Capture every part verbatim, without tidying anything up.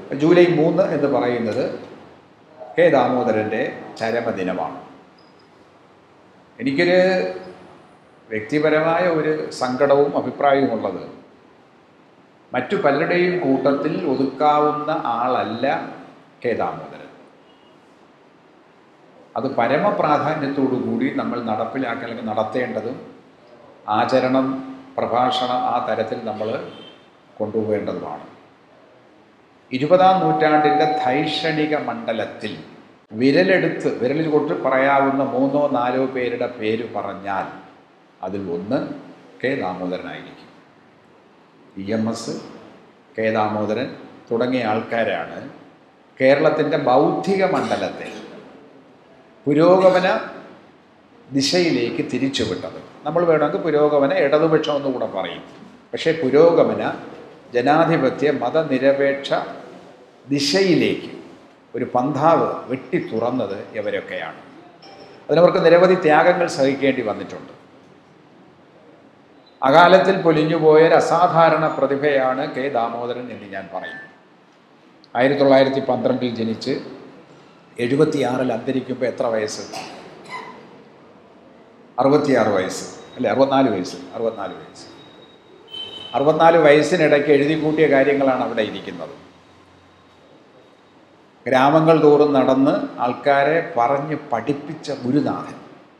July മൂന്ന് എന്ന് പറയുന്നത് കെ ദാമോദരൻ്റെ ചരമദിനമാണ്. എനിക്കൊരു വ്യക്തിപരമായ ഒരു സങ്കടവും അഭിപ്രായവും ഉള്ളത്, മറ്റു പലരുടെയും കൂട്ടത്തിൽ ഒതുക്കാവുന്ന ആളല്ല കെ ദാമോദരൻ. അത് പരമപ്രാധാന്യത്തോടു കൂടി നമ്മൾ നടപ്പിലാക്കി അല്ലെങ്കിൽ നടത്തേണ്ടതും ആചരണം പ്രഭാഷണം ആ തരത്തിൽ നമ്മൾ കൊണ്ടുപോകേണ്ടതുമാണ്. ഇരുപതാം നൂറ്റാണ്ടിൻ്റെ ധൈഷണിക മണ്ഡലത്തിൽ വിരലെടുത്ത് വിരലിൽ കൊണ്ട് പറയാവുന്ന മൂന്നോ നാലോ പേരുടെ പേര് പറഞ്ഞാൽ അതിൽ ഒന്ന് കെ ദാമോദരനായിരിക്കും. E M S, K Damodaran തുടങ്ങിയ ആൾക്കാരാണ് കേരളത്തിൻ്റെ ബൗദ്ധിക മണ്ഡലത്തെ പുരോഗമന ദിശയിലേക്ക് തിരിച്ചുവിട്ടത്. നമ്മൾ വേണമെങ്കിൽ പുരോഗമന ഇടതുപക്ഷം എന്നുകൂടെ പറയും. പക്ഷേ പുരോഗമന ജനാധിപത്യ മതനിരപേക്ഷ ദിശയിലേക്ക് ഒരു പന്ഥാവ് വെട്ടി തുറന്നത് ഇവരൊക്കെയാണ്. അതിനവർക്ക് നിരവധി ത്യാഗങ്ങൾ സഹിക്കേണ്ടി വന്നിട്ടുണ്ട്. അകാലത്തിൽ പൊലിഞ്ഞുപോയ ഒരു അസാധാരണ പ്രതിഭയാണ് കെ ദാമോദരൻ എന്ന് ഞാൻ പറയും. ആയിരത്തി തൊള്ളായിരത്തി പന്ത്രണ്ടിൽ ജനിച്ച് എഴുപത്തിയാറിൽ അന്തരിക്കുമ്പോൾ എത്ര വയസ്സ്? അറുപത്തിയാറ് വയസ്സ് അല്ലേ? അറുപത്തിനാല് വയസ്സ് അറുപത്തിനാല് വയസ്സ് അറുപത്തിനാല് വയസ്സിനിടയ്ക്ക് എഴുതി കൂട്ടിയ കാര്യങ്ങളാണ് അവിടെ ഇരിക്കുന്നത്. ഗ്രാമങ്ങൾ തോറും നടന്ന് ആൾക്കാരെ പറഞ്ഞ് പഠിപ്പിച്ച ഗുരുനാഥൻ.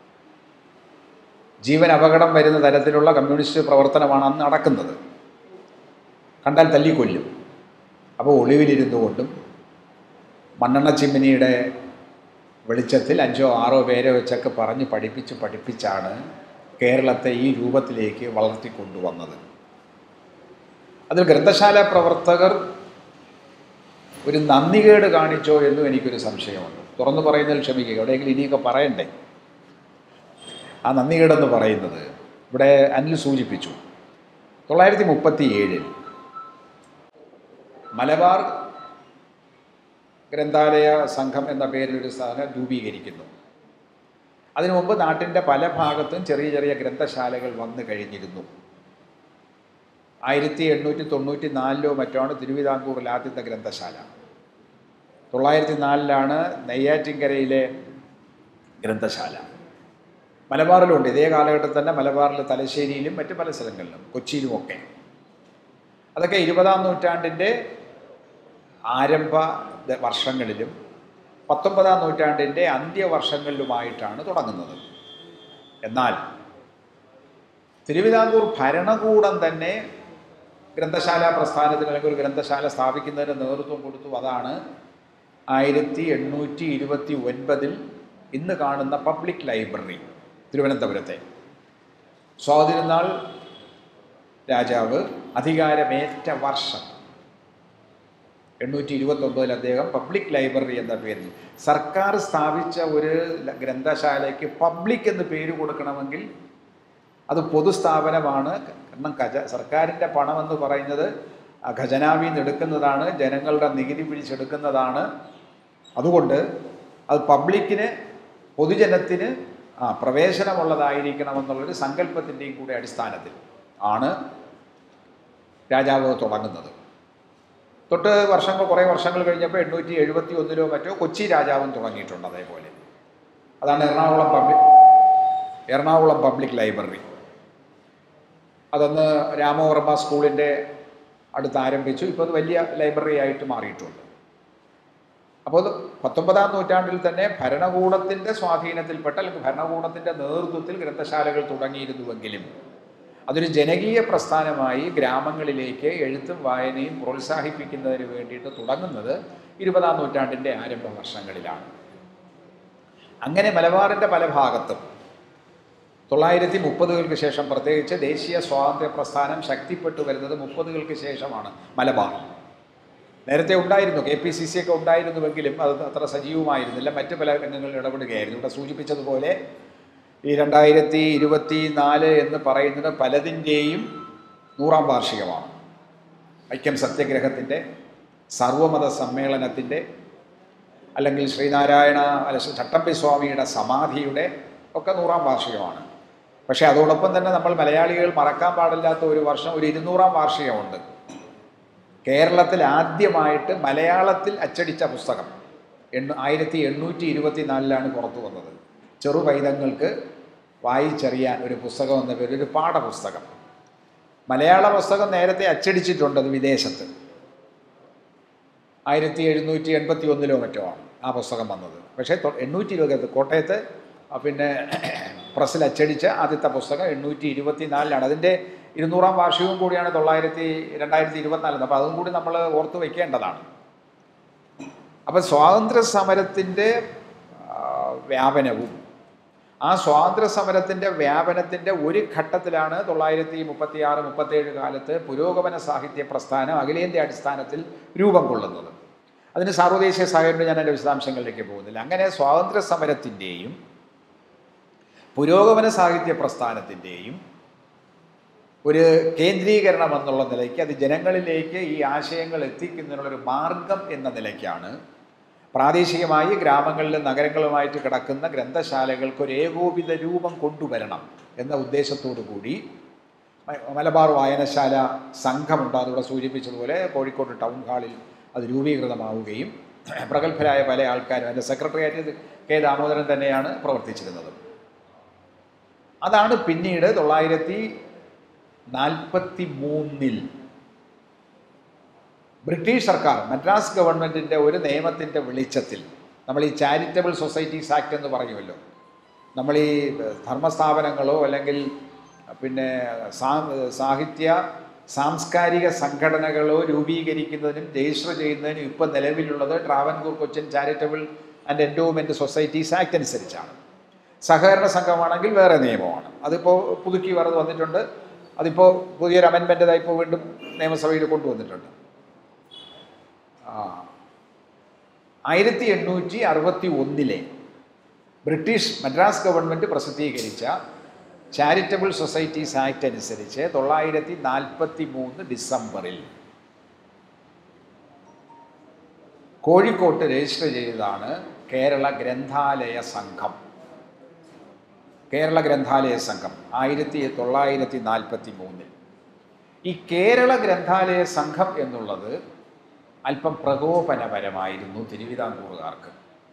ജീവൻ അപകടം വരുന്ന തരത്തിലുള്ള കമ്മ്യൂണിസ്റ്റ് പ്രവർത്തനമാണ് അന്ന് നടക്കുന്നത്. കണ്ടാൽ തല്ലിക്കൊല്ലും. അപ്പോൾ ഒളിവിലിരുന്നു കൊണ്ടും മണ്ണെണ്ണ ചിമ്മിനിയുടെ വെളിച്ചത്തിൽ അഞ്ചോ ആറോ പേരെ വെച്ചൊക്കെ പറഞ്ഞ് പഠിപ്പിച്ച് പഠിപ്പിച്ചാണ് കേരളത്തെ ഈ രൂപത്തിലേക്ക് വളർത്തിക്കൊണ്ടുവന്നത്. അതിൽ ഗ്രന്ഥശാല പ്രവർത്തകർ ഒരു നന്ദികേട് കാണിച്ചോ എന്നും എനിക്കൊരു സംശയമുണ്ട്. തുറന്നു പറയുന്നതിൽ ക്ഷമിക്കുക, എവിടെയെങ്കിലും ഇനിയൊക്കെ പറയണ്ടേ. ആ നന്ദികേടെന്ന് പറയുന്നത് ഇവിടെ അനിൽ സൂചിപ്പിച്ചു. തൊള്ളായിരത്തി മുപ്പത്തി ഏഴിൽ മലബാർ ഗ്രന്ഥാലയ സംഘം എന്ന പേരിലൊരു സ്ഥാനം രൂപീകരിക്കുന്നു. അതിനു മുമ്പ് നാട്ടിൻ്റെ പല ഭാഗത്തും ചെറിയ ചെറിയ ഗ്രന്ഥശാലകൾ വന്നു കഴിഞ്ഞിരുന്നു. ആയിരത്തി എണ്ണൂറ്റി തൊണ്ണൂറ്റി നാലിലോ മറ്റാണ് തിരുവിതാംകൂറിൽ ആദ്യത്തെ ഗ്രന്ഥശാല. തൊള്ളായിരത്തി നാലിലാണ് നെയ്യാറ്റിൻകരയിലെ ഗ്രന്ഥശാല. മലബാറിലുണ്ട്. ഇതേ കാലഘട്ടത്തിൽ തന്നെ മലബാറിൽ തലശ്ശേരിയിലും മറ്റ് പല സ്ഥലങ്ങളിലും കൊച്ചിയിലുമൊക്കെ. അതൊക്കെ ഇരുപതാം നൂറ്റാണ്ടിൻ്റെ ആരംഭ വർഷങ്ങളിലും പത്തൊമ്പതാം നൂറ്റാണ്ടിൻ്റെ അന്ത്യവർഷങ്ങളിലുമായിട്ടാണ് തുടങ്ങുന്നത്. എന്നാൽ തിരുവിതാംകൂർ ഭരണകൂടം തന്നെ ഗ്രന്ഥശാല പ്രസ്ഥാനത്തിന് അല്ലെങ്കിൽ ഒരു ഗ്രന്ഥശാല സ്ഥാപിക്കുന്നതിന് നേതൃത്വം കൊടുത്തു. അതാണ് ആയിരത്തി എണ്ണൂറ്റി ഇരുപത്തി ഒൻപതിൽ ഇന്ന് കാണുന്ന പബ്ലിക് ലൈബ്രറി തിരുവനന്തപുരത്തെ. സ്വാതിരുന്നാൾ രാജാവ് അധികാരമേറ്റ വർഷം എണ്ണൂറ്റി ഇരുപത്തൊമ്പതിൽ അദ്ദേഹം പബ്ലിക് ലൈബ്രറി എന്ന പേരിൽ സർക്കാർ സ്ഥാപിച്ച ഒരു ഗ്രന്ഥശാലയ്ക്ക് പബ്ലിക് എന്ന് പേര് കൊടുക്കണമെങ്കിൽ അത് പൊതുസ്ഥാപനമാണ്. കാരണം ഖജ സർക്കാരിൻ്റെ പണമെന്ന് പറയുന്നത് ഖജനാവിൽ നിന്ന് എടുക്കുന്നതാണ്, ജനങ്ങളുടെ നികുതി പിടിച്ചെടുക്കുന്നതാണ്. അതുകൊണ്ട് അത് പബ്ലിക്കിന് പൊതുജനത്തിന് ആ പ്രവേശനമുള്ളതായിരിക്കണമെന്നുള്ളൊരു സങ്കല്പത്തിൻ്റെയും കൂടെ അടിസ്ഥാനത്തിൽ ആണ് രാജാവ് തുടങ്ങുന്നത്. തൊട്ട് വർഷങ്ങൾ കുറേ വർഷങ്ങൾ കഴിഞ്ഞപ്പോൾ എണ്ണൂറ്റി എഴുപത്തി ഒന്നിലോ മറ്റോ കൊച്ചി രാജാവും തുടങ്ങിയിട്ടുണ്ട് അതേപോലെ. അതാണ് Ernakulam public Ernakulam public library. അതൊന്ന് രാമവർമ്മ സ്കൂളിൻ്റെ അടുത്ത് ആരംഭിച്ചു. ഇപ്പോൾ അത് വലിയ ലൈബ്രറി ആയിട്ട് മാറിയിട്ടുണ്ട്. അപ്പോൾ പത്തൊമ്പതാം നൂറ്റാണ്ടിൽ തന്നെ ഭരണകൂടത്തിൻ്റെ സ്വാധീനത്തിൽപ്പെട്ട അല്ലെങ്കിൽ ഭരണകൂടത്തിൻ്റെ നേതൃത്വത്തിൽ ഗ്രന്ഥശാലകൾ തുടങ്ങിയിരുന്നുവെങ്കിലും അതൊരു ജനകീയ പ്രസ്ഥാനമായി ഗ്രാമങ്ങളിലേക്ക് എഴുത്തും വായനയും പ്രോത്സാഹിപ്പിക്കുന്നതിന് വേണ്ടിയിട്ട് തുടങ്ങുന്നത് ഇരുപതാം നൂറ്റാണ്ടിൻ്റെ ആരംഭ വർഷങ്ങളിലാണ്. അങ്ങനെ മലബാറിൻ്റെ പല ഭാഗത്തും തൊള്ളായിരത്തി മുപ്പതുകൾക്ക് ശേഷം പ്രത്യേകിച്ച് ദേശീയ സ്വാതന്ത്ര്യ പ്രസ്ഥാനം ശക്തിപ്പെട്ടു വരുന്നത് മുപ്പതുകൾക്ക് ശേഷമാണ്. മലബാർ നേരത്തെ ഉണ്ടായിരുന്നു, കെ പി സി സി ഒക്കെ ഉണ്ടായിരുന്നുവെങ്കിലും അത് അത്ര സജീവമായിരുന്നില്ല. മറ്റ് പല രംഗങ്ങളിൽ ഇടപെടുകയായിരുന്നു. ഇവിടെ സൂചിപ്പിച്ചതുപോലെ ഈ രണ്ടായിരത്തി ഇരുപത്തി നാല് എന്ന് പറയുന്നത് പലതിൻ്റെയും നൂറാം വാർഷികമാണ്. വൈക്കം സത്യഗ്രഹത്തിൻ്റെ, സർവമത സമ്മേളനത്തിൻ്റെ, അല്ലെങ്കിൽ ശ്രീനാരായണ അല്ല ചട്ടമ്പി സ്വാമിയുടെ സമാധിയുടെ ഒക്കെ നൂറാം വാർഷികമാണ്. പക്ഷേ അതോടൊപ്പം തന്നെ നമ്മൾ മലയാളികൾ മറക്കാൻ പാടില്ലാത്ത ഒരു വർഷം ഒരു ഇരുന്നൂറാം വാർഷികമുണ്ട്. കേരളത്തിൽ ആദ്യമായിട്ട് മലയാളത്തിൽ അച്ചടിച്ച പുസ്തകം എണ്ണ ആയിരത്തി എണ്ണൂറ്റി ഇരുപത്തി നാലിലാണ് പുറത്തു വന്നത്. ചെറു പൈതങ്ങൾക്ക് വായിച്ചറിയാൻ ഒരു പുസ്തകം എന്ന പേരിൽ ഒരു പാഠപുസ്തകം. മലയാള പുസ്തകം നേരത്തെ അച്ചടിച്ചിട്ടുണ്ട്, അത് വിദേശത്ത്. ആയിരത്തി എഴുന്നൂറ്റി എൺപത്തി ഒന്നിലോ മറ്റോ ആണ് ആ പുസ്തകം വന്നത്. പക്ഷേ എണ്ണൂറ്റി ഇരുപത് കോട്ടയത്ത് പിന്നെ പ്രസ്സിൽ അച്ചടിച്ച ആദ്യത്തെ പുസ്തകം എണ്ണൂറ്റി ഇരുപത്തി നാലിലാണ്. അതിൻ്റെ ഇരുന്നൂറാം വാർഷികവും കൂടിയാണ് തൊള്ളായിരത്തി രണ്ടായിരത്തി ഇരുപത്തിനാലിന്. അപ്പോൾ അതും കൂടി നമ്മൾ ഓർത്ത് വയ്ക്കേണ്ടതാണ്. അപ്പം സ്വാതന്ത്ര്യ സമരത്തിൻ്റെ വ്യാപനവും ആ സ്വാതന്ത്ര്യ സമരത്തിൻ്റെ വ്യാപനത്തിൻ്റെ ഒരു ഘട്ടത്തിലാണ് തൊള്ളായിരത്തി മുപ്പത്തി ആറ് മുപ്പത്തേഴ് കാലത്ത് പുരോഗമന സാഹിത്യ പ്രസ്ഥാനം അഖിലേന്ത്യാ അടിസ്ഥാനത്തിൽ രൂപം കൊള്ളുന്നത്. അതിന് സാർവദേശീയ സഹകരണം ഞാൻ എൻ്റെ വിശദാംശങ്ങളിലേക്ക് പോകുന്നില്ല. അങ്ങനെ സ്വാതന്ത്ര്യ സമരത്തിൻ്റെയും പുരോഗമന സാഹിത്യ പ്രസ്ഥാനത്തിൻ്റെയും ഒരു കേന്ദ്രീകരണം എന്നുള്ള നിലയ്ക്ക്, അത് ജനങ്ങളിലേക്ക് ഈ ആശയങ്ങൾ എത്തിക്കുന്നതിനുള്ളൊരു മാർഗം എന്ന നിലയ്ക്കാണ് പ്രാദേശികമായി ഗ്രാമങ്ങളിലും നഗരങ്ങളുമായിട്ട് കിടക്കുന്ന ഗ്രന്ഥശാലകൾക്ക് ഒരു ഏകോപിത രൂപം കൊണ്ടുവരണം എന്ന ഉദ്ദേശത്തോടു കൂടി മലബാർ വായനശാല സംഘമുണ്ട്. അതിവിടെ സൂചിപ്പിച്ചതുപോലെ കോഴിക്കോട് ടൗൺ ഹാളിൽ അത് രൂപീകൃതമാവുകയും പ്രഗത്ഭരായ പല ആൾക്കാരും, അതിൻ്റെ സെക്രട്ടറിയായിട്ട് കെ ദാമോദരൻ തന്നെയാണ് പ്രവർത്തിച്ചിരുന്നത്. അതാണ് പിന്നീട് തൊള്ളായിരത്തി നാൽപ്പത്തി മൂന്നിൽ ബ്രിട്ടീഷ് സർക്കാർ മദ്രാസ് ഗവൺമെൻറ്റിൻ്റെ ഒരു നിയമത്തിൻ്റെ വെളിച്ചത്തിൽ, നമ്മൾ ഈ ചാരിറ്റബിൾ സൊസൈറ്റീസ് ആക്ട് എന്ന് പറയുമല്ലോ, നമ്മൾ ഈ ധർമ്മസ്ഥാപനങ്ങളോ അല്ലെങ്കിൽ പിന്നെ സാഹിത്യ സാംസ്കാരിക സംഘടനകളോ രൂപീകരിക്കുന്നതിനും രജിസ്റ്റർ ചെയ്യുന്നതിനും ഇപ്പം നിലവിലുള്ളത് Travancore Cochin charitable and endowment societies act അനുസരിച്ചാണ്. സഹകരണ സംഘമാണെങ്കിൽ വേറെ നിയമമാണ്. അതിപ്പോൾ പുതുക്കി വറത് വന്നിട്ടുണ്ട്. അതിപ്പോൾ പുതിയൊരു അമെൻമെൻ്റ് ഇപ്പോൾ വീണ്ടും നിയമസഭയിൽ കൊണ്ടുവന്നിട്ടുണ്ട്. ആയിരത്തി എണ്ണൂറ്റി അറുപത്തി ഒന്നിലെ ബ്രിട്ടീഷ് മദ്രാസ് ഗവൺമെൻറ് പ്രസിദ്ധീകരിച്ച ചാരിറ്റബിൾ സൊസൈറ്റീസ് ആക്ട് അനുസരിച്ച് തൊള്ളായിരത്തി നാൽപ്പത്തി മൂന്ന് ഡിസംബറിൽ കോഴിക്കോട്ട് രജിസ്റ്റർ ചെയ്തതാണ് കേരള ഗ്രന്ഥാലയ സംഘം. കേരള ഗ്രന്ഥാലയ സംഘം ആയിരത്തി തൊള്ളായിരത്തി നാൽപ്പത്തി മൂന്നിൽ. ഈ കേരള ഗ്രന്ഥാലയ സംഘം എന്നുള്ളത് അല്പം പ്രകോപനപരമായിരുന്നു തിരുവിതാംകൂറുകാർക്ക്.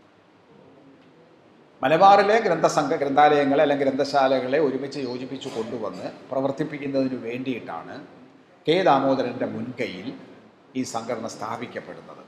മലബാറിലെ ഗ്രന്ഥസംഘ ഗ്രന്ഥാലയങ്ങളെ അല്ലെങ്കിൽ ഗ്രന്ഥശാലകളെ ഒരുമിച്ച് യോജിപ്പിച്ചു കൊണ്ടുവന്ന് പ്രവർത്തിപ്പിക്കുന്നതിന് വേണ്ടിയിട്ടാണ് കെ ദാമോദരൻ്റെ മുൻകൈയിൽ ഈ സംഘടന സ്ഥാപിക്കപ്പെടുന്നത്.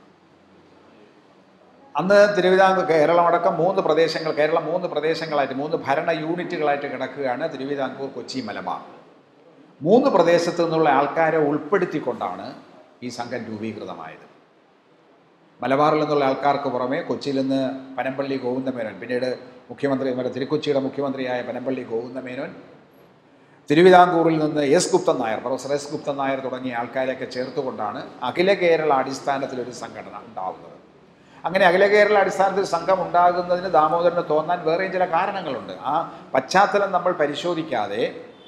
അന്ന് തിരുവിതാംകൂർ കേരളമടക്കം മൂന്ന് പ്രദേശങ്ങൾ കേരളം മൂന്ന് പ്രദേശങ്ങളായിട്ട് മൂന്ന് ഭരണ യൂണിറ്റുകളായിട്ട് കിടക്കുകയാണ് തിരുവിതാംകൂർ, കൊച്ചി, മലബാർ. മൂന്ന് പ്രദേശത്തു നിന്നുള്ള ആൾക്കാരെ ഉൾപ്പെടുത്തിക്കൊണ്ടാണ് ഈ സംഘം രൂപീകൃതമായത്. മലബാറിൽ നിന്നുള്ള ആൾക്കാർക്ക് പുറമെ കൊച്ചിയിൽ നിന്ന് പനമ്പള്ളി ഗോവിന്ദമേനോൻ, പിന്നീട് മുഖ്യമന്ത്രി തിരുക്കൊച്ചിയുടെ മുഖ്യമന്ത്രിയായ പനമ്പള്ളി ഗോവിന്ദമേനോൻ, തിരുവിതാംകൂറിൽ നിന്ന് S Guptan Nair, professor S Guptan Nair തുടങ്ങിയ ആൾക്കാരെയൊക്കെ ചേർത്തുകൊണ്ടാണ് അഖില കേരള അടിസ്ഥാനത്തിലൊരു സംഘടന ഉണ്ടാവുന്നത്. അങ്ങനെ അഖില കേരള അടിസ്ഥാനത്തിൽ സംഘം ഉണ്ടാകുന്നതിന് ദാമോദരന് തോന്നാൻ വേറെയും ചില കാരണങ്ങളുണ്ട്. ആ പശ്ചാത്തലം നമ്മൾ പരിശോധിക്കാതെ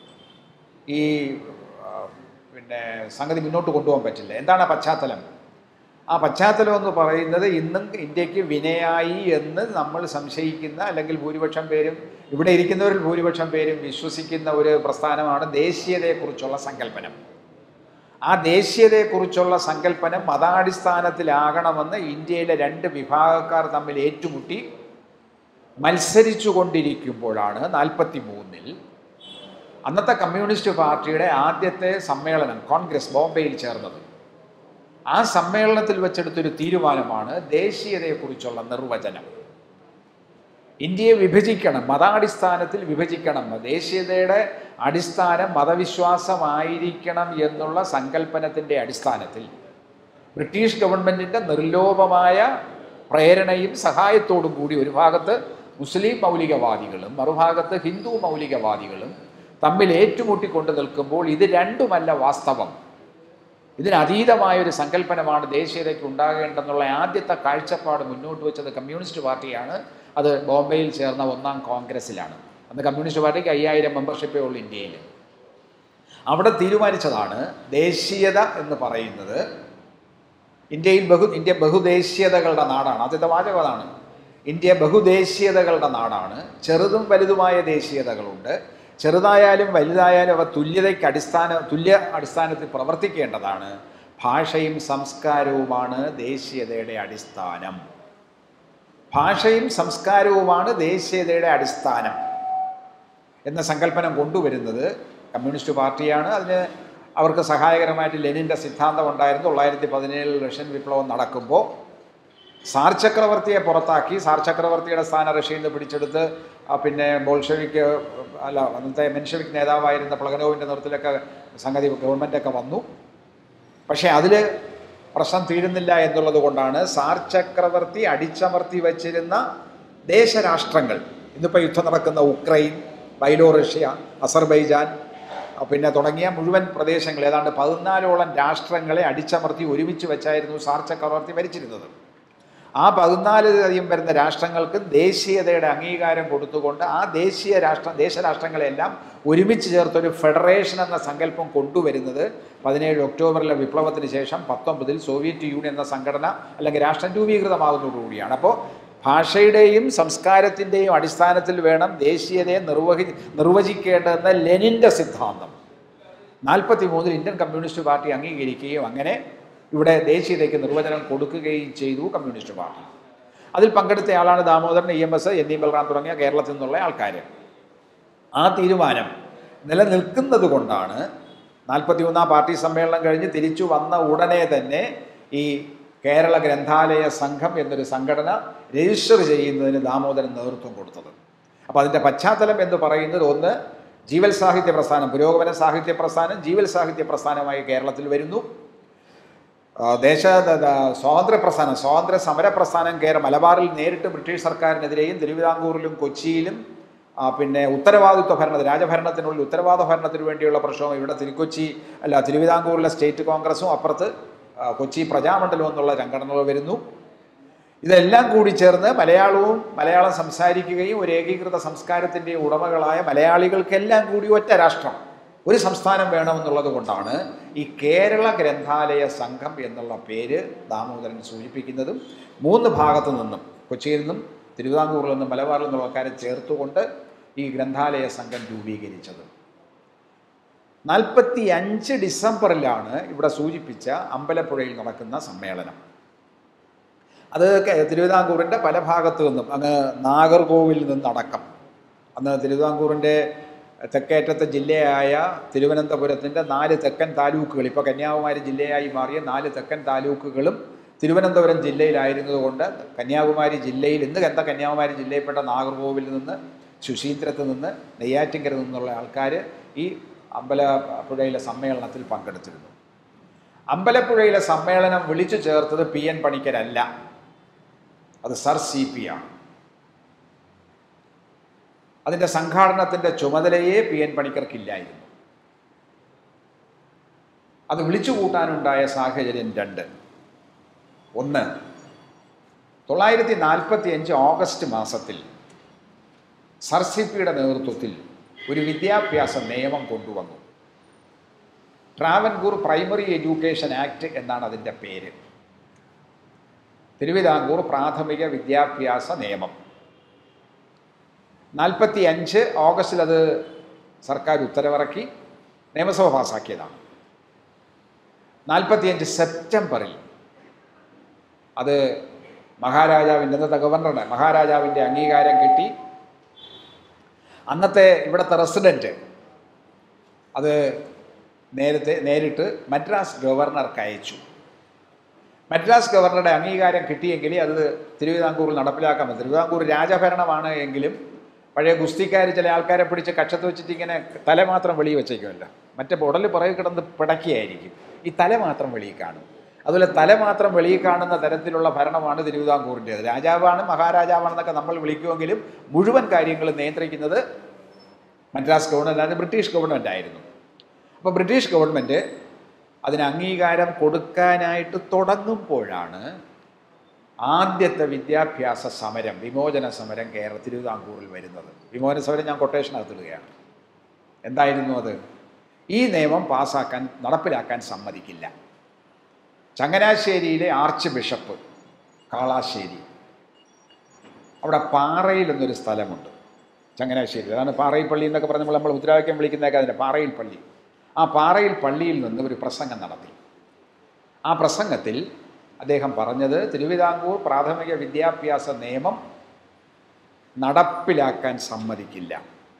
ഈ പിന്നെ സംഗതി മുന്നോട്ട് കൊണ്ടുപോകാൻ പറ്റില്ല. എന്താണ് ആ പശ്ചാത്തലം? ആ പശ്ചാത്തലം എന്ന് പറയുന്നത് ഇന്നും ഇന്ത്യക്ക് വിനയായി എന്ന് നമ്മൾ സംശയിക്കുന്ന, അല്ലെങ്കിൽ ഭൂരിപക്ഷം പേരും ഇവിടെ ഇരിക്കുന്നവരിൽ ഭൂരിപക്ഷം പേരും വിശ്വസിക്കുന്ന ഒരു പ്രസ്ഥാനമാണ് ദേശീയതയെക്കുറിച്ചുള്ള സങ്കല്പനം. ആ ദേശീയതയെക്കുറിച്ചുള്ള സങ്കല്പനം മതാടിസ്ഥാനത്തിലാകണമെന്ന് ഇന്ത്യയിലെ രണ്ട് വിഭാഗക്കാർ തമ്മിൽ ഏറ്റുമുട്ടി മത്സരിച്ചു കൊണ്ടിരിക്കുമ്പോഴാണ് നാൽപ്പത്തി മൂന്നിൽ അന്നത്തെ കമ്മ്യൂണിസ്റ്റ് പാർട്ടിയുടെ ആദ്യത്തെ സമ്മേളനം കോൺഗ്രസ് ബോംബെയിൽ ചേർന്നത്. ആ സമ്മേളനത്തിൽ വെച്ചെടുത്തൊരു തീരുമാനമാണ് ദേശീയതയെക്കുറിച്ചുള്ള നിർവചനം. ഇന്ത്യയെ വിഭജിക്കണം, മതാടിസ്ഥാനത്തിൽ വിഭജിക്കണം, ദേശീയതയുടെ അടിസ്ഥാനം മതവിശ്വാസമായിരിക്കണം എന്നുള്ള സങ്കല്പനത്തിൻ്റെ അടിസ്ഥാനത്തിൽ ബ്രിട്ടീഷ് ഗവൺമെൻറ്റിൻ്റെ നിർലോഭമായ പ്രേരണയും സഹായത്തോടും കൂടി ഒരു ഭാഗത്ത് മുസ്ലിം മൗലികവാദികളും മറുഭാഗത്ത് ഹിന്ദു മൗലികവാദികളും തമ്മിൽ ഏറ്റുമുട്ടിക്കൊണ്ട് നിൽക്കുമ്പോൾ ഇത് രണ്ടുമല്ല വാസ്തവം, ഇതിനതീതമായൊരു സങ്കല്പനമാണ് ദേശീയതയ്ക്ക് ഉണ്ടാകേണ്ടെന്നുള്ള ആദ്യത്തെ കാഴ്ചപ്പാട് മുന്നോട്ട് വെച്ചത് കമ്മ്യൂണിസ്റ്റ് പാർട്ടിയാണ്. അത് ബോംബെയിൽ ചേർന്ന ഒന്നാം കോൺഗ്രസ്സിലാണ്. അന്ന് കമ്മ്യൂണിസ്റ്റ് പാർട്ടിക്ക് അയ്യായിരം മെമ്പർഷിപ്പേ ഉള്ളൂ ഇന്ത്യയിൽ. അവിടെ തീരുമാനിച്ചതാണ് ദേശീയത എന്ന് പറയുന്നത് ഇന്ത്യയിൽ ബഹു ഇന്ത്യ ബഹുദേശീയതകളുടെ നാടാണ്. ആദ്യത്തെ വാചകം അതാണ്. ഇന്ത്യ ബഹുദേശീയതകളുടെ നാടാണ്. ചെറുതും വലുതുമായ ദേശീയതകളുണ്ട്. ചെറുതായാലും വലുതായാലും അവ തുല്യതയ്ക്ക് അടിസ്ഥാന തുല്യ അടിസ്ഥാനത്തിൽ പ്രവർത്തിക്കേണ്ടതാണ്. ഭാഷയും സംസ്കാരവുമാണ് ദേശീയതയുടെ അടിസ്ഥാനം. ഭാഷയും സംസ്കാരവുമാണ് ദേശീയതയുടെ അടിസ്ഥാനം എന്ന സങ്കല്പനം കൊണ്ടുവരുന്നത് കമ്മ്യൂണിസ്റ്റ് പാർട്ടിയാണ്. അതിന് അവർക്ക് സഹായകരമായിട്ട് ലെനിൻ്റെ സിദ്ധാന്തം ഉണ്ടായിരുന്നു. തൊള്ളായിരത്തി പതിനേഴിൽ റഷ്യൻ വിപ്ലവം നടക്കുമ്പോൾ സാർ ചക്രവർത്തിയെ പുറത്താക്കി, സാർ ചക്രവർത്തിയുടെ സ്ഥാനം റഷ്യയിൽ നിന്ന് പിടിച്ചെടുത്ത് പിന്നെ ബോൾഷെവിക്ക് അല്ല അന്നത്തെ മെൻഷെവിക് നേതാവായിരുന്ന പ്ലഗനോവിൻ്റെ നേതൃത്വത്തിലൊക്കെ സംഗതി ഗവൺമെൻറ്റൊക്കെ വന്നു. പക്ഷേ അതിൽ പ്രശ്നം തീരുന്നില്ല എന്നുള്ളത് കൊണ്ടാണ് സാർ ചക്രവർത്തി അടിച്ചമർത്തി വച്ചിരുന്ന ദേശരാഷ്ട്രങ്ങൾ, ഇന്നിപ്പോൾ യുദ്ധം നടക്കുന്ന ഉക്രൈൻ, ബൈലോറഷ്യ, അസർബൈജാൻ പിന്നെ തുടങ്ങിയ മുഴുവൻ പ്രദേശങ്ങൾ, ഏതാണ്ട് പതിനാലോളം രാഷ്ട്രങ്ങളെ അടിച്ചമർത്തി ഒരുമിച്ച് വെച്ചായിരുന്നു സാർ ചക്രവർത്തി ഭരിച്ചിരുന്നത്. ആ പതിനാല് അധികം വരുന്ന രാഷ്ട്രങ്ങൾക്ക് ദേശീയതയുടെ അംഗീകാരം കൊടുത്തുകൊണ്ട് ആ ദേശീയ രാഷ്ട്ര ദേശരാഷ്ട്രങ്ങളെല്ലാം ഒരുമിച്ച് ചേർത്തൊരു ഫെഡറേഷൻ എന്ന സങ്കല്പം കൊണ്ടുവരുന്നത് പതിനേഴ് ഒക്ടോബറിലെ വിപ്ലവത്തിന് ശേഷം പത്തൊമ്പതിൽ സോവിയറ്റ് യൂണിയൻ എന്ന സംഘടന അല്ലെങ്കിൽ രാഷ്ട്രം രൂപീകൃതമാകുന്നതോടുകൂടിയാണ്. അപ്പോൾ ഭാഷയുടെയും സംസ്കാരത്തിൻ്റെയും അടിസ്ഥാനത്തിൽ വേണം ദേശീയതയെ നിർവഹി നിർവചിക്കേണ്ടതെന്ന ലെനിൻ്റെ സിദ്ധാന്തം നാൽപ്പത്തി മൂന്നിൽ ഇന്ത്യൻ കമ്മ്യൂണിസ്റ്റ് പാർട്ടി അംഗീകരിക്കുകയും അങ്ങനെ ഇവിടെ ദേശീയതയ്ക്ക് നിർവചനം കൊടുക്കുകയും ചെയ്തു കമ്മ്യൂണിസ്റ്റ് പാർട്ടി. അതിൽ പങ്കെടുത്തയാളാണ് Damodaran, E M S, N E Balram തുടങ്ങിയ കേരളത്തിൽ നിന്നുള്ള ആൾക്കാർ. ആ തീരുമാനം നിലനിൽക്കുന്നത് കൊണ്ടാണ് നാൽപ്പത്തി മൂന്നാം പാർട്ടി സമ്മേളനം കഴിഞ്ഞ് തിരിച്ചു വന്ന ഉടനെ തന്നെ ഈ കേരള ഗ്രന്ഥാലയ സംഘം എന്നൊരു സംഘടന രജിസ്റ്റർ ചെയ്യുന്നതിന് ദാമോദരൻ നേതൃത്വം കൊടുത്തത്. അപ്പോൾ അതിൻ്റെ പശ്ചാത്തലം എന്ന് പറയുന്നത് ഒന്ന് ജീവൽ സാഹിത്യ പ്രസ്ഥാനം, പുരോഗമന സാഹിത്യ പ്രസ്ഥാനം ജീവൽ സാഹിത്യ പ്രസ്ഥാനമായി കേരളത്തിൽ വരുന്നു. ദേശ സ്വാതന്ത്ര്യ പ്രസ്ഥാനം സ്വാതന്ത്ര്യ സമര പ്രസ്ഥാനം കേരള മലബാറിൽ നേരിട്ട് ബ്രിട്ടീഷ് സർക്കാരിനെതിരെയും തിരുവിതാംകൂറിലും കൊച്ചിയിലും പിന്നെ ഉത്തരവാദിത്വ ഭരണ രാജഭരണത്തിനുള്ളിൽ ഉത്തരവാദിത്വ ഭരണത്തിന് വേണ്ടിയുള്ള പ്രശ്നവും ഇവിടെ തിരുക്കൊച്ചി അല്ല തിരുവിതാംകൂറിലെ സ്റ്റേറ്റ് കോൺഗ്രസും അപ്പുറത്ത് കൊച്ചി പ്രജാമണ്ഡലം എന്നുള്ള സംഘടനകൾ വരുന്നു. ഇതെല്ലാം കൂടി ചേർന്ന് മലയാളവും മലയാളം സംസാരിക്കുകയും ഒരു ഏകീകൃത സംസ്കാരത്തിൻ്റെ ഉടമകളായ മലയാളികൾക്കെല്ലാം കൂടി ഒറ്റ രാഷ്ട്രം, ഒരു സംസ്ഥാനം വേണമെന്നുള്ളത് കൊണ്ടാണ് ഈ കേരള ഗ്രന്ഥാലയ സംഘം എന്നുള്ള പേര് ദാമോദരൻ സൂചിപ്പിക്കുന്നതും മൂന്ന് ഭാഗത്തു നിന്നും കൊച്ചിയിൽ നിന്നും തിരുവിതാംകൂറിൽ നിന്നും മലബാറിൽ നിന്നുള്ള ആൾക്കാരെ ചേർത്തുകൊണ്ട് ഈ ഗ്രന്ഥാലയ സംഘം രൂപീകരിച്ചത്. നാൽപ്പത്തി അഞ്ച് ഡിസംബറിലാണ് ഇവിടെ സൂചിപ്പിച്ച അമ്പലപ്പുഴയിൽ നടക്കുന്ന സമ്മേളനം. അത് തിരുവിതാംകൂറിൻ്റെ പല ഭാഗത്തു നിന്നും അങ്ങ് നാഗർകോവിൽ നിന്നടക്കം, അന്ന് തിരുവിതാംകൂറിൻ്റെ തെക്കേറ്റത്തെ ജില്ലയായ തിരുവനന്തപുരത്തിൻ്റെ നാല് തെക്കൻ താലൂക്കുകൾ, ഇപ്പോൾ കന്യാകുമാരി ജില്ലയായി മാറിയ നാല് തെക്കൻ താലൂക്കുകളും തിരുവനന്തപുരം ജില്ലയിലായിരുന്നതുകൊണ്ട് കന്യാകുമാരി ജില്ലയിൽ ഇന്ന് എന്താ കന്യാകുമാരി ജില്ലയിൽപ്പെട്ട നാഗർകോവിൽ നിന്ന്, ശുശീന്ദ്രത്ത് നിന്ന്, നെയ്യാറ്റിൻകര നിന്നുള്ള ആൾക്കാർ ഈ അമ്പലപ്പുഴയിലെ സമ്മേളനത്തിൽ പങ്കെടുത്തിരുന്നു. അമ്പലപ്പുഴയിലെ സമ്മേളനം വിളിച്ചു ചേർത്തത് പി എൻ പണിക്കരല്ല, അത് സർ സി പി ആണ്. അതിൻ്റെ സംഘാടനത്തിൻ്റെ ചുമതലയെ പി എൻ പണിക്കർക്കില്ലായിരുന്നു. അത് വിളിച്ചു കൂട്ടാനുണ്ടായ സാഹചര്യം രണ്ട്. ഒന്ന്, തൊള്ളായിരത്തി നാൽപ്പത്തി അഞ്ച് ഓഗസ്റ്റ് മാസത്തിൽ സർ സി പിയുടെ നേതൃത്വത്തിൽ ഒരു വിദ്യാഭ്യാസ നിയമം കൊണ്ടുവന്നു. ട്രാവൻകൂർ പ്രൈമറി എഡ്യൂക്കേഷൻ ആക്ട് എന്നാണ് അതിൻ്റെ പേര്. തിരുവിതാംകൂർ പ്രാഥമിക വിദ്യാഭ്യാസ നിയമം. നാൽപ്പത്തി അഞ്ച് ഓഗസ്റ്റിൽ അത് സർക്കാർ ഉത്തരവിറക്കി, നിയമസഭ പാസാക്കിയതാണ്. നാൽപ്പത്തിയഞ്ച് സെപ്റ്റംബറിൽ അത് മഹാരാജാവിൻ്റെ ഇന്നത്തെ ഗവർണറുടെ മഹാരാജാവിൻ്റെ അംഗീകാരം കിട്ടി. അന്നത്തെ ഇവിടുത്തെ റെസിഡൻറ്റ് അത് നേരത്തെ നേരിട്ട് മദ്രാസ് ഗവർണർക്ക് അയച്ചു. മദ്രാസ് ഗവർണറുടെ അംഗീകാരം കിട്ടിയെങ്കിൽ അത് തിരുവിതാംകൂറിൽ നടപ്പിലാക്കാൻ പറ്റും. തിരുവിതാംകൂർ രാജഭരണമാണ് എങ്കിലും പഴയ ഗുസ്തിക്കാർ ചില ആൾക്കാരെ പിടിച്ച് കക്ഷത്ത് വെച്ചിട്ട് ഇങ്ങനെ തല മാത്രം വെളിയിൽ വെച്ചേക്കുമല്ലോ, മറ്റേ ഉടൽ പുറകെ കിടന്ന് പിടക്കിയായിരിക്കും, ഈ തല മാത്രം വെളിയിൽ കാണും. അതുപോലെ തല മാത്രം വെളിയിൽ കാണുന്ന തരത്തിലുള്ള ഭരണമാണ് തിരുവിതാംകൂറിൻ്റേത്. രാജാവാണ് മഹാരാജാവാണെന്നൊക്കെ നമ്മൾ വിളിക്കുമെങ്കിലും മുഴുവൻ കാര്യങ്ങളും നിയന്ത്രിക്കുന്നത് മദ്രാസ് ഗവൺമെൻറ്, അത് ബ്രിട്ടീഷ് ഗവൺമെൻറ് ആയിരുന്നു. അപ്പോൾ ബ്രിട്ടീഷ് ഗവൺമെൻറ് അതിന് അംഗീകാരം കൊടുക്കാനായിട്ട് തുടങ്ങുമ്പോഴാണ് ആദ്യത്തെ വിദ്യാഭ്യാസ സമരം, വിമോചന സമരം കേരള തിരുവിതാംകൂറിൽ വരുന്നത്. വിമോചന സമരം ഞാൻ കൊട്ടേഷനകത്തിടുകയാണ്. എന്തായിരുന്നു അത്? ഈ നിയമം പാസ്സാക്കാൻ നടപ്പിലാക്കാൻ സമ്മതിക്കില്ല. ചങ്ങനാശ്ശേരിയിലെ ആർച്ച് ബിഷപ്പ് കാളാശ്ശേരി, അവിടെ പാറയിൽ എന്നൊരു സ്ഥലമുണ്ട് ചങ്ങനാശ്ശേരി, അതാണ് പാറയിൽ പള്ളി എന്നൊക്കെ പറഞ്ഞ് നമ്മൾ മുദ്രാവാക്യം വിളിക്കുന്നതൊക്കെ അതിൻ്റെ പാറയിൽ പള്ളി. ആ പാറയിൽ പള്ളിയിൽ നിന്ന് ഒരു പ്രസംഗം നടത്തി. ആ പ്രസംഗത്തിൽ അദ്ദേഹം പറഞ്ഞത് തിരുവിതാംകൂർ പ്രാഥമിക വിദ്യാഭ്യാസ നിയമം നടപ്പിലാക്കാൻ സമ്മതിക്കില്ല.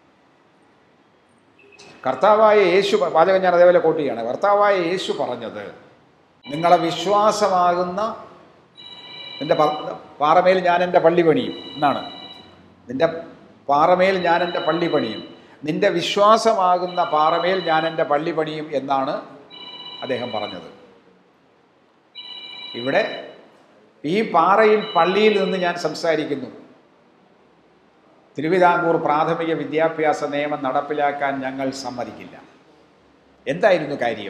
കർത്താവായ യേശു, വാചകം ഞാൻ അതേപോലെ കോട്ട് ചെയ്യാണ്, കർത്താവായ യേശു പറഞ്ഞത് നിങ്ങളെ വിശ്വാസമാകുന്ന നിൻ്റെ പാറമേൽ ഞാൻ എൻ്റെ പള്ളി പണിയും എന്നാണ്. നിൻ്റെ പാറമേൽ ഞാൻ എൻ്റെ പള്ളി പണിയും, നിൻ്റെ വിശ്വാസമാകുന്ന പാറമേൽ ഞാൻ എൻ്റെ പള്ളി പണിയും എന്നാണ് അദ്ദേഹം പറഞ്ഞത്. ഇവിടെ ഈ പാറയിൽ പള്ളിയിൽ നിന്ന് ഞാൻ സംസാരിക്കുന്നു. തിരുവിതാംകൂർ പ്രാഥമിക വിദ്യാഭ്യാസ നിയമം നടപ്പിലാക്കാൻ ഞങ്ങൾ സമ്മതിക്കില്ല. എന്തായിരുന്നു കാര്യം?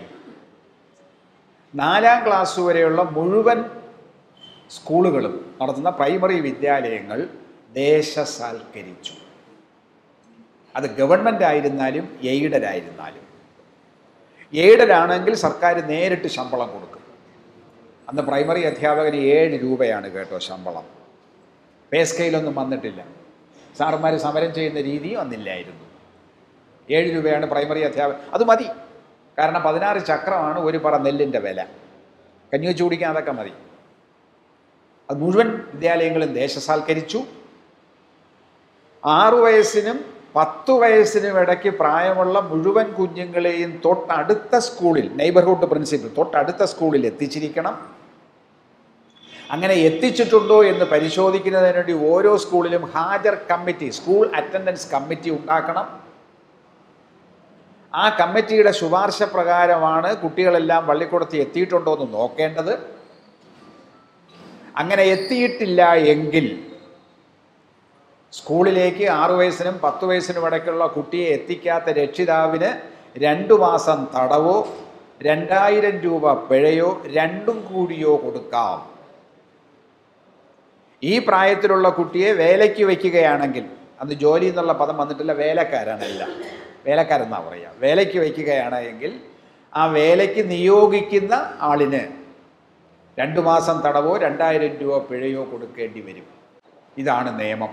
നാലാം ക്ലാസ് വരെയുള്ള മുഴുവൻ സ്കൂളുകളും നടത്തുന്ന പ്രൈമറി വിദ്യാലയങ്ങൾ ദേശസാൽക്കരിച്ചു. അത് ഗവൺമെൻറ് ആയിരുന്നാലും എയ്ഡഡ് ആയിരുന്നാലും. എയ്ഡഡ് ആണെങ്കിൽ സർക്കാർ നേരിട്ട് ശമ്പളം കൊടുക്കും. അന്ന് പ്രൈമറി അധ്യാപകന് ഏഴ് രൂപയാണ് കേട്ടോ ശമ്പളം. പേ സ്കെയിലൊന്നും വന്നിട്ടില്ല. സാറന്മാർ സമരം ചെയ്യുന്ന രീതി വന്നില്ലായിരുന്നു. ഏഴ് രൂപയാണ് പ്രൈമറി അധ്യാപകൻ. അത് മതി, കാരണം പതിനാറ് ചക്രമാണ് ഒരു പറ നെല്ലിൻ്റെ വില. കഞ്ഞി വെച്ച് കുടിക്കാൻ അതൊക്കെ മതി. അത് മുഴുവൻ വിദ്യാലയങ്ങളും ദേശസാൽക്കരിച്ചു. ആറു വയസ്സിനും പത്തു വയസ്സിനും ഇടയ്ക്ക് പ്രായമുള്ള മുഴുവൻ കുഞ്ഞുങ്ങളെയും തൊട്ടടുത്ത സ്കൂളിൽ, നെയ്ബർഹുഡ് പ്രിൻസിപ്പിൾ, തൊട്ടടുത്ത സ്കൂളിൽ എത്തിച്ചിരിക്കണം. അങ്ങനെ എത്തിച്ചിട്ടുണ്ടോ എന്ന് പരിശോധിക്കുന്നതിന് വേണ്ടി ഓരോ സ്കൂളിലും ഹാജർ കമ്മിറ്റി, സ്കൂൾ അറ്റൻഡൻസ് കമ്മിറ്റി ഉണ്ടാക്കണം. ആ കമ്മിറ്റിയുടെ ശുപാർശ പ്രകാരമാണ് കുട്ടികളെല്ലാം പള്ളിക്കൂടത്തിൽ എത്തിയിട്ടുണ്ടോ എന്ന് നോക്കേണ്ടത്. അങ്ങനെ എത്തിയിട്ടില്ല എങ്കിൽ സ്കൂളിലേക്ക് ആറു വയസ്സിനും പത്ത് വയസ്സിനും ഇടയ്ക്കുള്ള കുട്ടിയെ എത്തിക്കാത്ത രക്ഷിതാവിന് രണ്ടു മാസം തടവോ രണ്ടായിരം രൂപ പിഴയോ രണ്ടും കൂടിയോ കൊടുക്കാം. ഈ പ്രായത്തിലുള്ള കുട്ടിയെ വേലയ്ക്ക് വയ്ക്കുകയാണെങ്കിൽ, അന്ന് ജോലി എന്നുള്ള പദം വന്നിട്ടില്ല, വേലക്കാരാണല്ല, വേലക്കാരെന്നാണ് പറയുക, വേലയ്ക്ക് വയ്ക്കുകയാണ് എങ്കിൽ ആ വേലയ്ക്ക് നിയോഗിക്കുന്ന ആളിന് രണ്ടു മാസം തടവോ രണ്ടായിരം രൂപ പിഴയോ കൊടുക്കേണ്ടി വരും. ഇതാണ് നിയമം.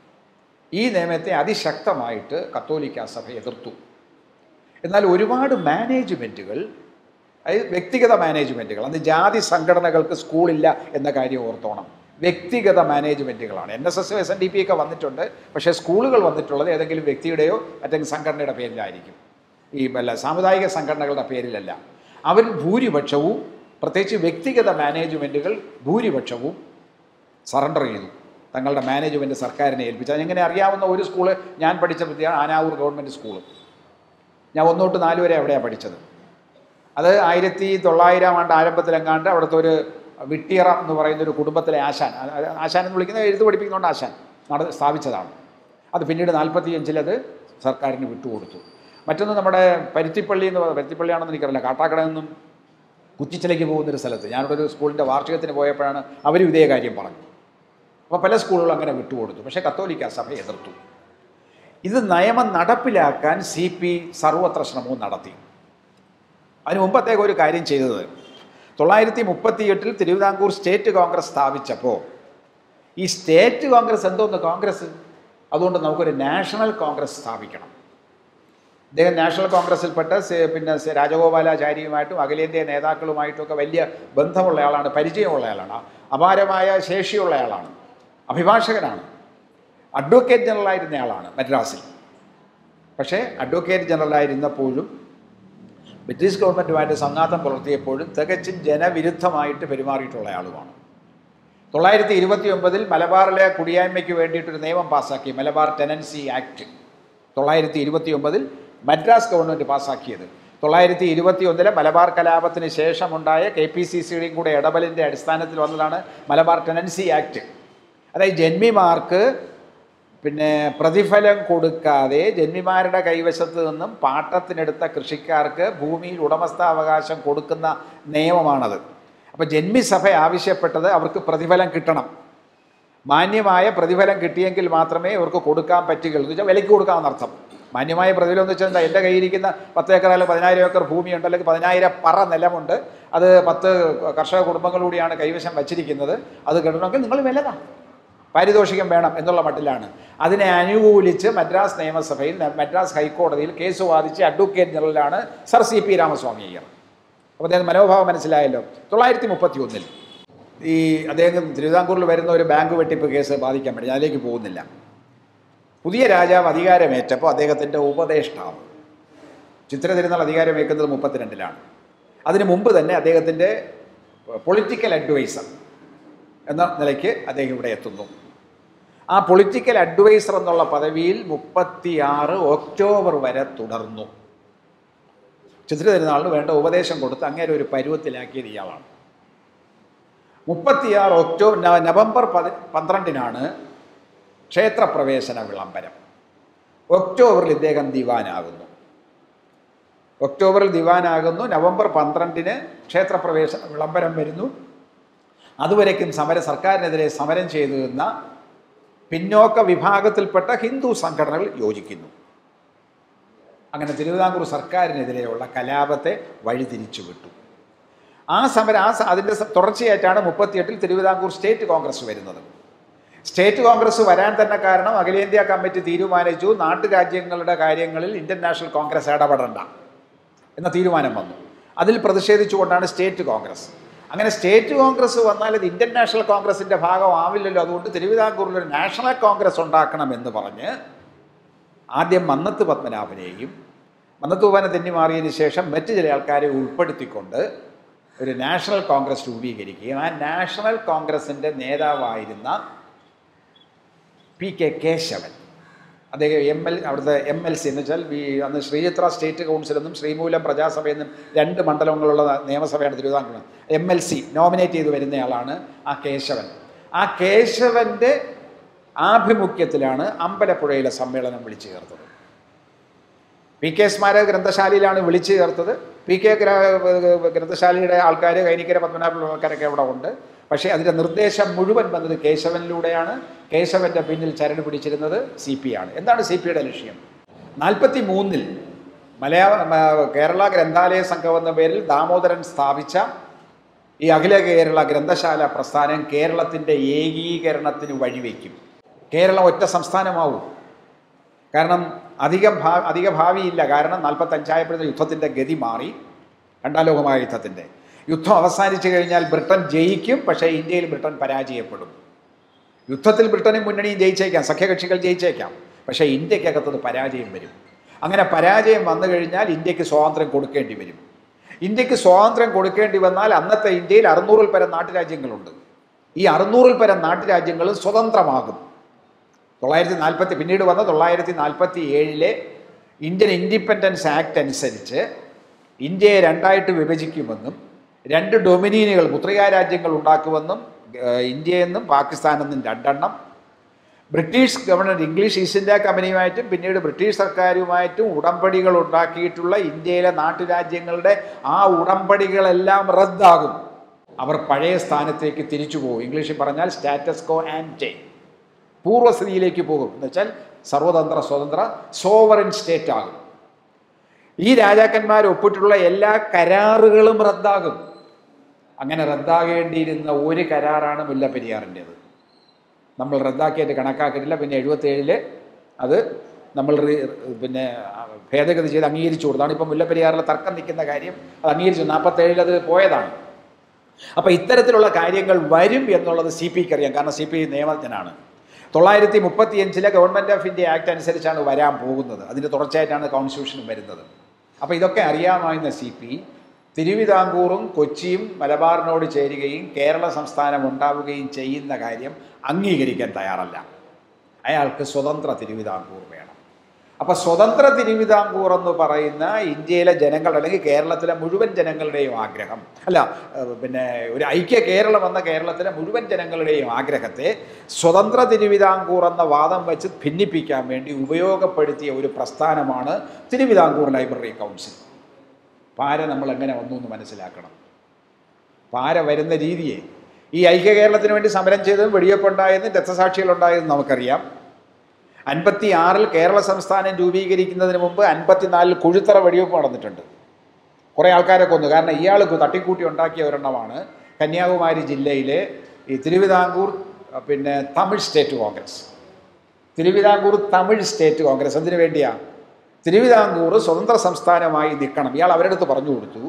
ഈ നിയമത്തെ അതിശക്തമായിട്ട് കത്തോലിക്ക സഭ എതിർത്തു. എന്നാൽ ഒരുപാട് മാനേജ്മെൻറ്റുകൾ, അതായത് വ്യക്തിഗത മാനേജ്മെൻറ്റുകൾ, അന്ന് ജാതി സംഘടനകൾക്ക് സ്കൂളില്ല എന്ന കാര്യം ഓർത്തോണം. വ്യക്തിഗത മാനേജ്മെൻറ്റുകളാണ്. N S S S N D P ഒക്കെ വന്നിട്ടുണ്ട്. പക്ഷേ സ്കൂളുകൾ വന്നിട്ടുള്ളത് ഏതെങ്കിലും വ്യക്തിയുടെയോ മറ്റെങ്കിലും സംഘടനയുടെ പേരിലായിരിക്കും. ഈ വല്ല സാമുദായിക സംഘടനകളുടെ പേരിലല്ല. അവർ ഭൂരിപക്ഷവും, പ്രത്യേകിച്ച് വ്യക്തിഗത മാനേജ്മെൻറ്റുകൾ ഭൂരിപക്ഷവും സറണ്ടർ ചെയ്തു. തങ്ങളുടെ മാനേജ്മെൻറ്റ് സർക്കാരിനെ ഏൽപ്പിച്ചു. അതിനെങ്ങനെ അറിയാവുന്ന ഒരു സ്കൂള് ഞാൻ പഠിച്ച വിദ്യയാണ് ആനാവൂർ ഗവൺമെൻറ് സ്കൂള്. ഞാൻ ഒന്ന് തൊട്ട് നാല് വരെ അവിടെയാണ് പഠിച്ചത്. അത് ആയിരത്തി തൊള്ളായിരം ആണ്ട് ആരംഭത്തിലെങ്ങാണ്ട് അവിടുത്തെ ഒരു വിട്ടിയറ എന്ന് പറയുന്നൊരു കുടുംബത്തിലെ ആശാൻ, ആശാൻ എന്ന് വിളിക്കുന്ന എഴുത്ത് പഠിപ്പിക്കുന്നതുകൊണ്ട് ആശാൻ നട സ്ഥാപിച്ചതാണ്. അത് പിന്നീട് നാൽപ്പത്തിയഞ്ചിലത് സർക്കാരിന് വിട്ടുകൊടുത്തു. മറ്റൊന്ന് നമ്മുടെ പരുത്തിപ്പള്ളി എന്ന് പറയുന്നത്, പരുത്തിപ്പള്ളിയാണെന്ന് എനിക്കറിയില്ല, കാട്ടാക്കടയിൽ നിന്നും കുറ്റിച്ചിലേക്ക് പോകുന്നൊരു സ്ഥലത്ത് ഞാനിവിടെ ഒരു സ്കൂളിൻ്റെ വാർഷികത്തിന് പോയപ്പോഴാണ് അവരും ഇതേ കാര്യം പറഞ്ഞു. അപ്പോൾ പല സ്കൂളുകളും അങ്ങനെ വിട്ടുകൊടുത്തു. പക്ഷേ കത്തോലിക്ക സഭ എതിർത്തു. ഇത് നിയമം നടപ്പിലാക്കാൻ സി പി സർവത്ര ശ്രമവും നടത്തി. അതിന് മുമ്പ് അദ്ദേഹം ഒരു കാര്യം ചെയ്തത്, തൊള്ളായിരത്തി മുപ്പത്തി എട്ടിൽ തിരുവിതാംകൂർ സ്റ്റേറ്റ് കോൺഗ്രസ് സ്ഥാപിച്ചപ്പോൾ ഈ സ്റ്റേറ്റ് കോൺഗ്രസ് എന്തോന്ന് കോൺഗ്രസ്, അതുകൊണ്ട് നമുക്കൊരു നാഷണൽ കോൺഗ്രസ് സ്ഥാപിക്കണം. അദ്ദേഹം നാഷണൽ കോൺഗ്രസിൽപ്പെട്ട പിന്നെ രാജഗോപാലാചാര്യയുമായിട്ടും അഖിലേന്ത്യാ നേതാക്കളുമായിട്ടുമൊക്കെ വലിയ ബന്ധമുള്ള ആളാണ്, പരിചയമുള്ള ആളാണ്, അപാരമായ ശേഷിയുള്ള ആളാണ്, അഭിഭാഷകനാണ്, അഡ്വക്കേറ്റ് ജനറലായിരുന്ന ആളാണ് മദ്രാസിൽ. പക്ഷേ അഡ്വക്കേറ്റ് ജനറലായിരുന്നപ്പോഴും ബ്രിട്ടീഷ് ഗവൺമെൻറ്റുമായിട്ട് സംഘാതം പുലർത്തിയപ്പോഴും തികച്ചും ജനവിരുദ്ധമായിട്ട് പെരുമാറിയിട്ടുള്ള ആളുമാണ്. തൊള്ളായിരത്തി ഇരുപത്തി ഒമ്പതിൽ മലബാറിലെ കുടിയായ്മയ്ക്ക് വേണ്ടിയിട്ടൊരു നിയമം പാസ്സാക്കി, മലബാർ ടെനൻസി ആക്ട്. തൊള്ളായിരത്തി ഇരുപത്തി ഒമ്പതിൽ മദ്രാസ് ഗവൺമെൻറ് പാസ്സാക്കിയത്. തൊള്ളായിരത്തി ഇരുപത്തി ഒന്നിലെ മലബാർ കലാപത്തിന് ശേഷമുണ്ടായ കെ പി സി സിയുടെയും കൂടെ ഇടപെടലിൻ്റെ അടിസ്ഥാനത്തിൽ വന്നതാണ് മലബാർ ടെനൻസി ആക്ട്. അതായത് ജന്മിമാർക്ക് പിന്നെ പ്രതിഫലം കൊടുക്കാതെ ജന്മിമാരുടെ കൈവശത്ത് നിന്നും പാട്ടത്തിനെടുത്ത കൃഷിക്കാർക്ക് ഭൂമിയിൽ ഉടമസ്ഥാവകാശം കൊടുക്കുന്ന നിയമമാണത്. അപ്പോൾ ജന്മിസഭ ആവശ്യപ്പെട്ടത് അവർക്ക് പ്രതിഫലം കിട്ടണം. മാന്യമായ പ്രതിഫലം കിട്ടിയെങ്കിൽ മാത്രമേ അവർക്ക് കൊടുക്കാൻ പറ്റുകയുള്ളൂ. എന്ന് വെച്ചാൽ വിലയ്ക്ക് കൊടുക്കാമെന്നർത്ഥം. മാന്യമായ പ്രതിഫലം എന്ന് വെച്ചാൽ എന്താ, എൻ്റെ കയ്യിരിക്കുന്ന പത്ത് ഏക്കർ അല്ലെങ്കിൽ പതിനായിരം ഏക്കർ ഭൂമിയുണ്ട്, അല്ലെങ്കിൽ പതിനായിരം പറ നിലമുണ്ട്, അത് പത്ത് കർഷക കുടുംബങ്ങളൂടെയാണ് കൈവശം വച്ചിരിക്കുന്നത്, അത് കിട്ടണമെങ്കിൽ നിങ്ങൾ വിലതാ, പാരിതോഷികം വേണം എന്നുള്ള മട്ടിലാണ്. അതിനെ അനുകൂലിച്ച് മദ്രാസ് നിയമസഭയിൽ, മദ്രാസ് ഹൈക്കോടതിയിൽ കേസ് വാദിച്ച് അഡ്വക്കേറ്റ് ജനറലാണ് sir C P Ramaswami Iyer. അപ്പോൾ അദ്ദേഹം മനോഭാവം മനസ്സിലായല്ലോ. തൊള്ളായിരത്തി മുപ്പത്തി ഒന്നിൽ ഈ അദ്ദേഹം തിരുവിതാംകൂറിൽ വരുന്ന ഒരു ബാങ്ക് വെട്ടിപ്പ് കേസ് ബാധിക്കാൻ വേണ്ടി അതിലേക്ക് പോകുന്നില്ല. പുതിയ രാജാവ് അധികാരമേറ്റപ്പോൾ അദ്ദേഹത്തിൻ്റെ ഉപദേഷ്ടാവ് ചിത്ര തിരുനാൾ അധികാരമേക്കുന്നത് മുപ്പത്തിരണ്ടിലാണ്. അതിനു മുമ്പ് തന്നെ അദ്ദേഹത്തിൻ്റെ പൊളിറ്റിക്കൽ അഡ്വൈസർ എന്ന നിലയ്ക്ക് അദ്ദേഹം ഇവിടെ എത്തുന്നു. ആ പൊളിറ്റിക്കൽ അഡ്വൈസർ എന്നുള്ള പദവിയിൽ മുപ്പത്തിയാറ് ഒക്ടോബർ വരെ തുടർന്നു. ചിത്ര തിരുനാളിന് വേണ്ട ഉപദേശം കൊടുത്ത് അങ്ങനെ ഒരു പരുവത്തിലാക്കിയത് ഇയാളാണ്. മുപ്പത്തിയാറ് ഒക്ടോബർ നവംബർ പതി പന്ത്രണ്ടിനാണ് ക്ഷേത്രപ്രവേശന വിളംബരം. ഒക്ടോബറിൽ ഇദ്ദേഹം ദിവാനാകുന്നു. ഒക്ടോബറിൽ ദിവാനാകുന്നു. നവംബർ പന്ത്രണ്ടിന് ക്ഷേത്രപ്രവേശന വിളംബരം വരുന്നു. അതുവരേക്കും സമര സർക്കാരിനെതിരെ സമരം ചെയ്തു നിന്ന പിന്നോക്ക വിഭാഗത്തിൽപ്പെട്ട ഹിന്ദു സംഘടനകൾ യോജിക്കുന്നു. അങ്ങനെ തിരുവിതാംകൂർ സർക്കാരിനെതിരെയുള്ള കലാപത്തെ വഴിതിരിച്ചു വിട്ടു. ആ സമരം ആ അതിൻ്റെ തുടർച്ചയായിട്ടാണ് മുപ്പത്തിയെട്ടിൽ തിരുവിതാംകൂർ സ്റ്റേറ്റ് കോൺഗ്രസ് വരുന്നത്. സ്റ്റേറ്റ് കോൺഗ്രസ് വരാൻ തന്നെ കാരണം അഖിലേന്ത്യാ കമ്മിറ്റി തീരുമാനിച്ചു നാട്ടുരാജ്യങ്ങളുടെ കാര്യങ്ങളിൽ ഇന്ത്യൻ നാഷണൽ കോൺഗ്രസ് ഇടപെടണ്ട എന്ന തീരുമാനം വന്നു. അതിൽ പ്രതിഷേധിച്ചുകൊണ്ടാണ് സ്റ്റേറ്റ് കോൺഗ്രസ്. അങ്ങനെ സ്റ്റേറ്റ് കോൺഗ്രസ് വന്നാൽ അത് ഇന്ത്യൻ നാഷണൽ കോൺഗ്രസിൻ്റെ ഭാഗമാവില്ലല്ലോ. അതുകൊണ്ട് തിരുവിതാംകൂറിലൊരു നാഷണൽ കോൺഗ്രസ് ഉണ്ടാക്കണമെന്ന് പറഞ്ഞ് ആദ്യം മന്നത്ത് പത്മനാഭനെയും മന്നത്ത് പത്മനാഭനെ തെന്നി മാറിയതിന് ശേഷം മറ്റ് ചില ആൾക്കാരെ ഉൾപ്പെടുത്തിക്കൊണ്ട് ഒരു നാഷണൽ കോൺഗ്രസ് രൂപീകരിക്കുകയും ആ നാഷണൽ കോൺഗ്രസിൻ്റെ നേതാവായിരുന്ന പി കെ കേശവൻ, അദ്ദേഹം എം എൽ അവിടുത്തെ എം എൽ സി എന്ന് വെച്ചാൽ ഈ അന്ന് ശ്രീചിത്ര സ്റ്റേറ്റ് കൗൺസിലെന്നും ശ്രീമൂലം പ്രജാസഭയെന്നും രണ്ട് മണ്ഡലങ്ങളുള്ള നിയമസഭയാണ് Thiruvithamkoor. M L C nominate ചെയ്ത് വരുന്നയാളാണ് ആ കേശവൻ. ആ കേശവൻ്റെ ആഭിമുഖ്യത്തിലാണ് അമ്പലപ്പുഴയിലെ സമ്മേളനം വിളിച്ചു ചേർത്തത്. പി കെ സ്മാരക ഗ്രന്ഥശാലയിലാണ് വിളിച്ചു ചേർത്തത്. പി കെ ഗ്രന്ഥശാലയുടെ ആൾക്കാർ, കൈനിക്കര പത്മനാഭ ആൾക്കാരൊക്കെ അവിടെ ഉണ്ട്. പക്ഷേ അതിൻ്റെ നിർദ്ദേശം മുഴുവൻ വന്നത് കേശവനിലൂടെയാണ്. കേശവൻ്റെ പിന്നിൽ ചരട് പിടിച്ചിരുന്നത് സി പി ആണ്. എന്താണ് സി പിയുടെ ലക്ഷ്യം? നാൽപ്പത്തി മൂന്നിൽ മലയാള കേരള ഗ്രന്ഥാലയ സംഘം എന്ന പേരിൽ ദാമോദരൻ സ്ഥാപിച്ച ഈ അഖില കേരള ഗ്രന്ഥശാല പ്രസ്ഥാനം കേരളത്തിൻ്റെ ഏകീകരണത്തിന് വഴിവെക്കും. കേരളം ഒറ്റ സംസ്ഥാനമാവും. കാരണം അധികം ഭാ അധിക ഭാവിയില്ല. കാരണം നാൽപ്പത്തഞ്ചായപ്പോഴത്തെ യുദ്ധത്തിൻ്റെ ഗതി മാറി. രണ്ടാം ലോകമായ യുദ്ധത്തിൻ്റെ യുദ്ധം അവസാനിച്ചു കഴിഞ്ഞാൽ ബ്രിട്ടൻ ജയിക്കും. പക്ഷേ ഇന്ത്യയിൽ ബ്രിട്ടൻ പരാജയപ്പെടും. യുദ്ധത്തിൽ ബ്രിട്ടനും മുന്നണിയും ജയിച്ചേക്കാം, സഖ്യകക്ഷികൾ ജയിച്ചേക്കാം. പക്ഷേ ഇന്ത്യക്കകത്തത് പരാജയം വരും. അങ്ങനെ പരാജയം വന്നു കഴിഞ്ഞാൽ ഇന്ത്യക്ക് സ്വാതന്ത്ര്യം കൊടുക്കേണ്ടി വരും. ഇന്ത്യക്ക് സ്വാതന്ത്ര്യം കൊടുക്കേണ്ടി വന്നാൽ അന്നത്തെ ഇന്ത്യയിൽ അറുന്നൂറിൽ പരം നാട്ടുരാജ്യങ്ങളുണ്ട്. ഈ അറുന്നൂറിൽ പരം നാട്ടുരാജ്യങ്ങൾ സ്വതന്ത്രമാകും. തൊള്ളായിരത്തി നാൽപ്പത്തി പിന്നീട് വന്ന തൊള്ളായിരത്തി നാൽപ്പത്തി ഏഴിലെ ഇന്ത്യൻ ഇൻഡിപെൻഡൻസ് ആക്ട് അനുസരിച്ച് ഇന്ത്യയെ രണ്ടായിട്ട് വിഭജിക്കുമെന്നും രണ്ട് ഡൊമിനിയനുകൾ മുദ്രികാ രാജ്യങ്ങൾ ഉണ്ടാക്കുമെന്നും ഇന്ത്യയെന്നും പാകിസ്ഥാനെന്നും രണ്ടെണ്ണം, British government English East India കമ്പനിയുമായിട്ടും പിന്നീട് ബ്രിട്ടീഷ് സർക്കാരുമായിട്ടും ഉടമ്പടികൾ ഉണ്ടാക്കിയിട്ടുള്ള ഇന്ത്യയിലെ നാട്ടുരാജ്യങ്ങളുടെ ആ ഉടമ്പടികളെല്ലാം റദ്ദാകും. അവർ പഴയ സ്ഥാനത്തേക്ക് തിരിച്ചു പോകും. ഇംഗ്ലീഷിൽ പറഞ്ഞാൽ സ്റ്റാറ്റസ് കോ ആൻറ്റെ, പൂർവ്വസ്ഥിതിയിലേക്ക് പോകും. എന്ന് വെച്ചാൽ സർവതന്ത്ര സ്വതന്ത്ര സോവറിൻ സ്റ്റേറ്റ് ആകും. ഈ രാജാക്കന്മാർ ഒപ്പിട്ടുള്ള എല്ലാ കരാറുകളും റദ്ദാകും. അങ്ങനെ റദ്ദാകേണ്ടിയിരുന്ന ഒരു കരാറാണ് മുല്ലപ്പെരിയാറിൻ്റേത്. നമ്മൾ റദ്ദാക്കിയിട്ട് കണക്കാക്കിയിട്ടില്ല. പിന്നെ എഴുപത്തേഴില് അത് നമ്മൾ പിന്നെ ഭേദഗതി ചെയ്ത് അംഗീകരിച്ചു കൊടുത്താണ്. ഇപ്പം മുല്ലപ്പെരിയാറിൽ തർക്കം നിൽക്കുന്ന കാര്യം അത് അംഗീകരിച്ചു. നാൽപ്പത്തേഴിൽ അത് പോയതാണ്. അപ്പോൾ ഇത്തരത്തിലുള്ള കാര്യങ്ങൾ വരും എന്നുള്ളത് സി പിക്ക് അറിയാം. കാരണം സി പി നിയമജ്ഞനാണ്. തൊള്ളായിരത്തി മുപ്പത്തി അഞ്ചിലെ ഗവൺമെൻറ് ഓഫ് ഇന്ത്യ ആക്ട് അനുസരിച്ചാണ് വരാൻ പോകുന്നത്. അതിൻ്റെ തുടർച്ചയായിട്ടാണ് കോൺസ്റ്റിറ്റ്യൂഷൻ വരുന്നത്. അപ്പോൾ ഇതൊക്കെ അറിയാമായിരുന്ന സി പി തിരുവിതാംകൂറും കൊച്ചിയും മലബാറിനോട് ചേരുകയും കേരള സംസ്ഥാനം ഉണ്ടാവുകയും ചെയ്യുന്ന കാര്യം അംഗീകരിക്കാൻ തയ്യാറല്ല. അയാൾക്ക് സ്വതന്ത്ര തിരുവിതാംകൂർ വേണം. അപ്പോൾ സ്വതന്ത്ര തിരുവിതാംകൂർ എന്ന് പറയുന്ന ഇന്ത്യയിലെ ജനങ്ങളുടെ അല്ലെങ്കിൽ കേരളത്തിലെ മുഴുവൻ ജനങ്ങളുടെയും ആഗ്രഹം അല്ല പിന്നെ ഒരു ഐക്യ കേരളം എന്ന കേരളത്തിലെ മുഴുവൻ ജനങ്ങളുടെയും ആഗ്രഹത്തെ സ്വതന്ത്ര തിരുവിതാംകൂർ എന്ന വാദം വെച്ച് ഭിന്നിപ്പിക്കാൻ വേണ്ടി ഉപയോഗപ്പെടുത്തിയ ഒരു പ്രസ്ഥാനമാണ് തിരുവിതാംകൂർ ലൈബ്രറി കൗൺസിൽ. പാര നമ്മൾ എങ്ങനെ വന്നു എന്ന് മനസ്സിലാക്കണം. പാര വരുന്ന രീതിയെ ഈ ഐക്യ കേരളത്തിന് വേണ്ടി സമരം ചെയ്തതും വെടിവെപ്പുണ്ടായതും രക്തസാക്ഷികളുണ്ടായതും നമുക്കറിയാം. അൻപത്തി ആറിൽ കേരള സംസ്ഥാനം രൂപീകരിക്കുന്നതിന് മുമ്പ് അൻപത്തിനാലിൽ കുഴുത്തറ വെടിവെപ്പ് നടന്നിട്ടുണ്ട്. കുറേ ആൾക്കാരെ കൊന്നു. കാരണം ഇയാൾ തട്ടിക്കൂട്ടി ഉണ്ടാക്കിയ ഒരെണ്ണമാണ് കന്യാകുമാരി ജില്ലയിലെ ഈ തിരുവിതാംകൂർ പിന്നെ തമിഴ് സ്റ്റേറ്റ് കോൺഗ്രസ്. തിരുവിതാംകൂർ തമിഴ് സ്റ്റേറ്റ് കോൺഗ്രസ് എന്തിനു വേണ്ടിയാണ്? തിരുവിതാംകൂർ സ്വതന്ത്ര സംസ്ഥാനമായി നിൽക്കണം. ഇയാൾ അവരുടെ അടുത്ത് പറഞ്ഞു കൊടുത്തു,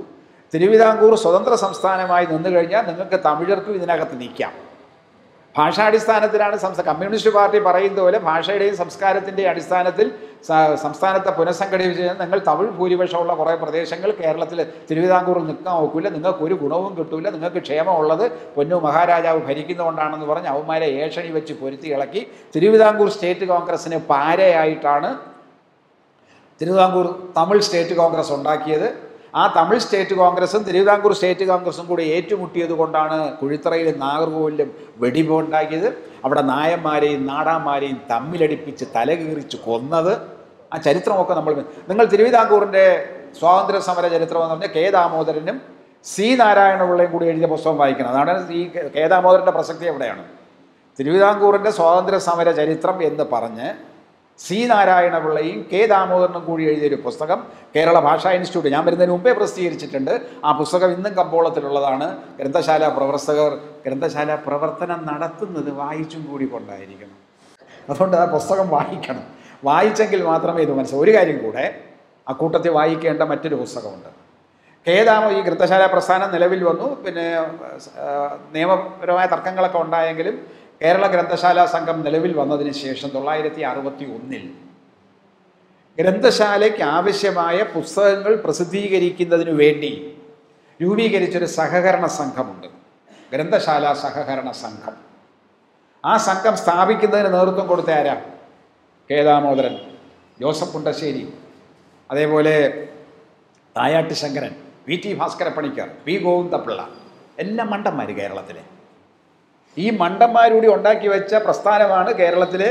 തിരുവിതാംകൂർ സ്വതന്ത്ര സംസ്ഥാനമായി നിന്നു കഴിഞ്ഞാൽ നിങ്ങൾക്ക് തമിഴർക്കും ഇതിനകത്ത് നിൽക്കാം. ഭാഷാടിസ്ഥാനത്തിലാണ് സംസ്ഥാന കമ്മ്യൂണിസ്റ്റ് പാർട്ടി പറയുന്നത് പോലെ ഭാഷയുടെയും സംസ്കാരത്തിൻ്റെയും അടിസ്ഥാനത്തിൽ സംസ്ഥാനത്തെ പുനഃസംഘടിപ്പിച്ച് കഴിഞ്ഞാൽ നിങ്ങൾ തമിഴ് ഭൂരിപക്ഷമുള്ള കുറേ പ്രദേശങ്ങൾ കേരളത്തിൽ തിരുവിതാംകൂറിൽ നിൽക്കാൻ നോക്കില്ല, നിങ്ങൾക്ക് ഒരു ഗുണവും കിട്ടില്ല, നിങ്ങൾക്ക് ക്ഷേമമുള്ളത് പൊന്നു മഹാരാജാവ് ഭരിക്കുന്നതുകൊണ്ടാണെന്ന് പറഞ്ഞ് അവന്മാരെ ഏഷണി വെച്ച് പൊരുത്തി ഇളക്കി തിരുവിതാംകൂർ സ്റ്റേറ്റ് കോൺഗ്രസ്സിന് പാരയായിട്ടാണ് തിരുവിതാംകൂർ തമിഴ് സ്റ്റേറ്റ് കോൺഗ്രസ് ഉണ്ടാക്കിയത്. ആ തമിഴ് സ്റ്റേറ്റ് കോൺഗ്രസും തിരുവിതാംകൂർ സ്റ്റേറ്റ് കോൺഗ്രസും കൂടി ഏറ്റുമുട്ടിയത് കൊണ്ടാണ് കുഴിത്തറയിലും നാഗർകോവിലും വെടിവുണ്ടാക്കിയത്. അവിടെ നായന്മാരെയും നാടാന്മാരെയും തമ്മിലടിപ്പിച്ച് തലകീറിച്ച് കൊന്നത്. ആ ചരിത്രമൊക്കെ നമ്മൾ നിങ്ങൾ തിരുവിതാംകൂറിൻ്റെ സ്വാതന്ത്ര്യ സമര ചരിത്രം എന്ന് പറഞ്ഞാൽ കെ ദാമോദരനും സി നാരായണപിള്ളയും കൂടി എഴുതിയ പുസ്തകം വായിക്കണം. അതാണ് ഈ കെ ദാമോദരൻ്റെ പ്രസക്തി എവിടെയാണ്. തിരുവിതാംകൂറിൻ്റെ സ്വാതന്ത്ര്യ സമര ചരിത്രം എന്ന് പറഞ്ഞ് സി നാരായണപിള്ളയും കെ ദാമോദരനും കൂടി എഴുതിയൊരു പുസ്തകം കേരള ഭാഷാ ഇൻസ്റ്റിറ്റ്യൂട്ട് ഞാൻ വരുന്നതിന് മുമ്പേ പ്രസിദ്ധീകരിച്ചിട്ടുണ്ട്. ആ പുസ്തകം ഇന്നും കമ്പോളത്തിലുള്ളതാണ്. ഗ്രന്ഥശാല പ്രവർത്തകർ ഗ്രന്ഥശാല പ്രവർത്തനം നടത്തുന്നത് വായിച്ചും കൂടി കൊണ്ടായിരിക്കണം. അതുകൊണ്ട് ആ പുസ്തകം വായിക്കണം. വായിച്ചെങ്കിൽ മാത്രമേ ഇത് മനസ്സിലാവും. ഒരു കാര്യം കൂടെ അക്കൂട്ടത്തിൽ വായിക്കേണ്ട മറ്റൊരു പുസ്തകമുണ്ട്. കെ ദാമോ ഈ ഗ്രന്ഥശാല പ്രസ്ഥാനം നിലവിൽ വന്നു. പിന്നെ നിയമപരമായ തർക്കങ്ങളൊക്കെ ഉണ്ടായെങ്കിലും കേരള ഗ്രന്ഥശാല സംഘം നിലവിൽ വന്നതിന് ശേഷം തൊള്ളായിരത്തി അറുപത്തി ഒന്നിൽ ഗ്രന്ഥശാലയ്ക്ക് ആവശ്യമായ പുസ്തകങ്ങൾ പ്രസിദ്ധീകരിക്കുന്നതിനു വേണ്ടി രൂപീകരിച്ചൊരു സഹകരണ സംഘമുണ്ട്, ഗ്രന്ഥശാല സഹകരണ സംഘം. ആ സംഘം സ്ഥാപിക്കുന്നതിന് നേതൃത്വം കൊടുത്ത ആരാ? കെ ദാമോദരൻ, ജോസഫ് കുണ്ടശ്ശേരി, അതേപോലെ Thayat Sankaran, V T Bhaskara Panicker, P Govinda Pillai, എല്ലാം മണ്ടന്മാർ കേരളത്തിലെ. ഈ മണ്ടന്മാരൂടി ഉണ്ടാക്കി വെച്ച പ്രസ്ഥാനമാണ് കേരളത്തിലെ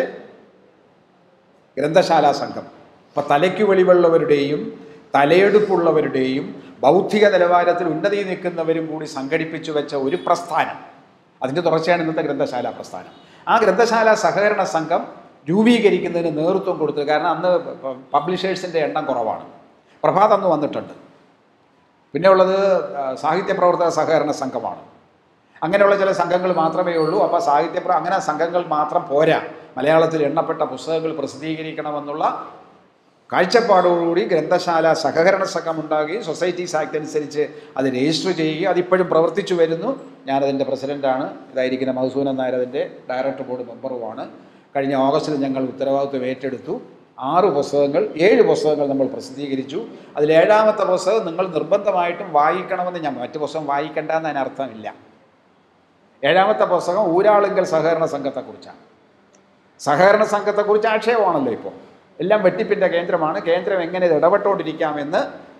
ഗ്രന്ഥശാല സംഘം. അപ്പം തലയ്ക്ക് വെളിവുള്ളവരുടെയും തലയെടുപ്പുള്ളവരുടെയും ബൗദ്ധിക നിലവാരത്തിൽ ഉന്നതി നിൽക്കുന്നവരും കൂടി സംഘടിപ്പിച്ചു വെച്ച ഒരു പ്രസ്ഥാനം. അതിൻ്റെ തുടർച്ചയാണ് ഇന്നത്തെ ഗ്രന്ഥശാല പ്രസ്ഥാനം. ആ ഗ്രന്ഥശാല സഹകരണ സംഘം രൂപീകരിക്കുന്നതിന് നേതൃത്വം കൊടുത്തത്. കാരണം അന്ന് പബ്ലിഷേഴ്സിൻ്റെ എണ്ണം കുറവാണ്. പ്രഭാത് അന്ന് വന്നിട്ടുണ്ട്. പിന്നെ ഉള്ളത് സാഹിത്യ പ്രവർത്തക സഹകരണ സംഘമാണ്. അങ്ങനെയുള്ള ചില സംഘങ്ങൾ മാത്രമേ ഉള്ളൂ. അപ്പോൾ സാഹിത്യ അങ്ങനെ സംഘങ്ങൾ മാത്രം പോരാ, മലയാളത്തിൽ എണ്ണപ്പെട്ട പുസ്തകങ്ങൾ പ്രസിദ്ധീകരിക്കണമെന്നുള്ള കാഴ്ചപ്പാടോടുകൂടി ഗ്രന്ഥശാല സഹകരണ സംഘം ഉണ്ടാകുകയും സൊസൈറ്റീസ് ആക്ട് അനുസരിച്ച് അത് രജിസ്റ്റർ ചെയ്യുകയും അതിപ്പോഴും പ്രവർത്തിച്ചു വരുന്നു. ഞാനതിൻ്റെ പ്രസിഡൻ്റാണ്. ഇതായിരിക്കുന്ന മധുസൂദനൻ നായർ അതിൻ്റെ ഡയറക്ടർ ബോർഡ് മെമ്പറുമാണ്. കഴിഞ്ഞ ഓഗസ്റ്റിൽ ഞങ്ങൾ ഉത്തരവാദിത്വം ഏറ്റെടുത്തു. ആറ് പുസ്തകങ്ങൾ ഏഴ് പുസ്തകങ്ങൾ നമ്മൾ പ്രസിദ്ധീകരിച്ചു. അതിൽ ഏഴാമത്തെ പുസ്തകം നിങ്ങൾ നിർബന്ധമായിട്ടും വായിക്കണമെന്ന് ഞാൻ മറ്റു പുസ്തകം വായിക്കേണ്ടെന്ന് അതിനർത്ഥമില്ല. ഏഴാമത്തെ പുസ്തകം ഊരാളുങ്കൽ സഹകരണ സംഘത്തെക്കുറിച്ചാണ്. സഹകരണ സംഘത്തെക്കുറിച്ച് ആക്ഷേപമാണല്ലോ ഇപ്പോൾ. എല്ലാം വെട്ടിപ്പിൻ്റെ കേന്ദ്രമാണ്. കേന്ദ്രം എങ്ങനെ ഇത് ഇടപെട്ടുകൊണ്ടിരിക്കാമെന്ന്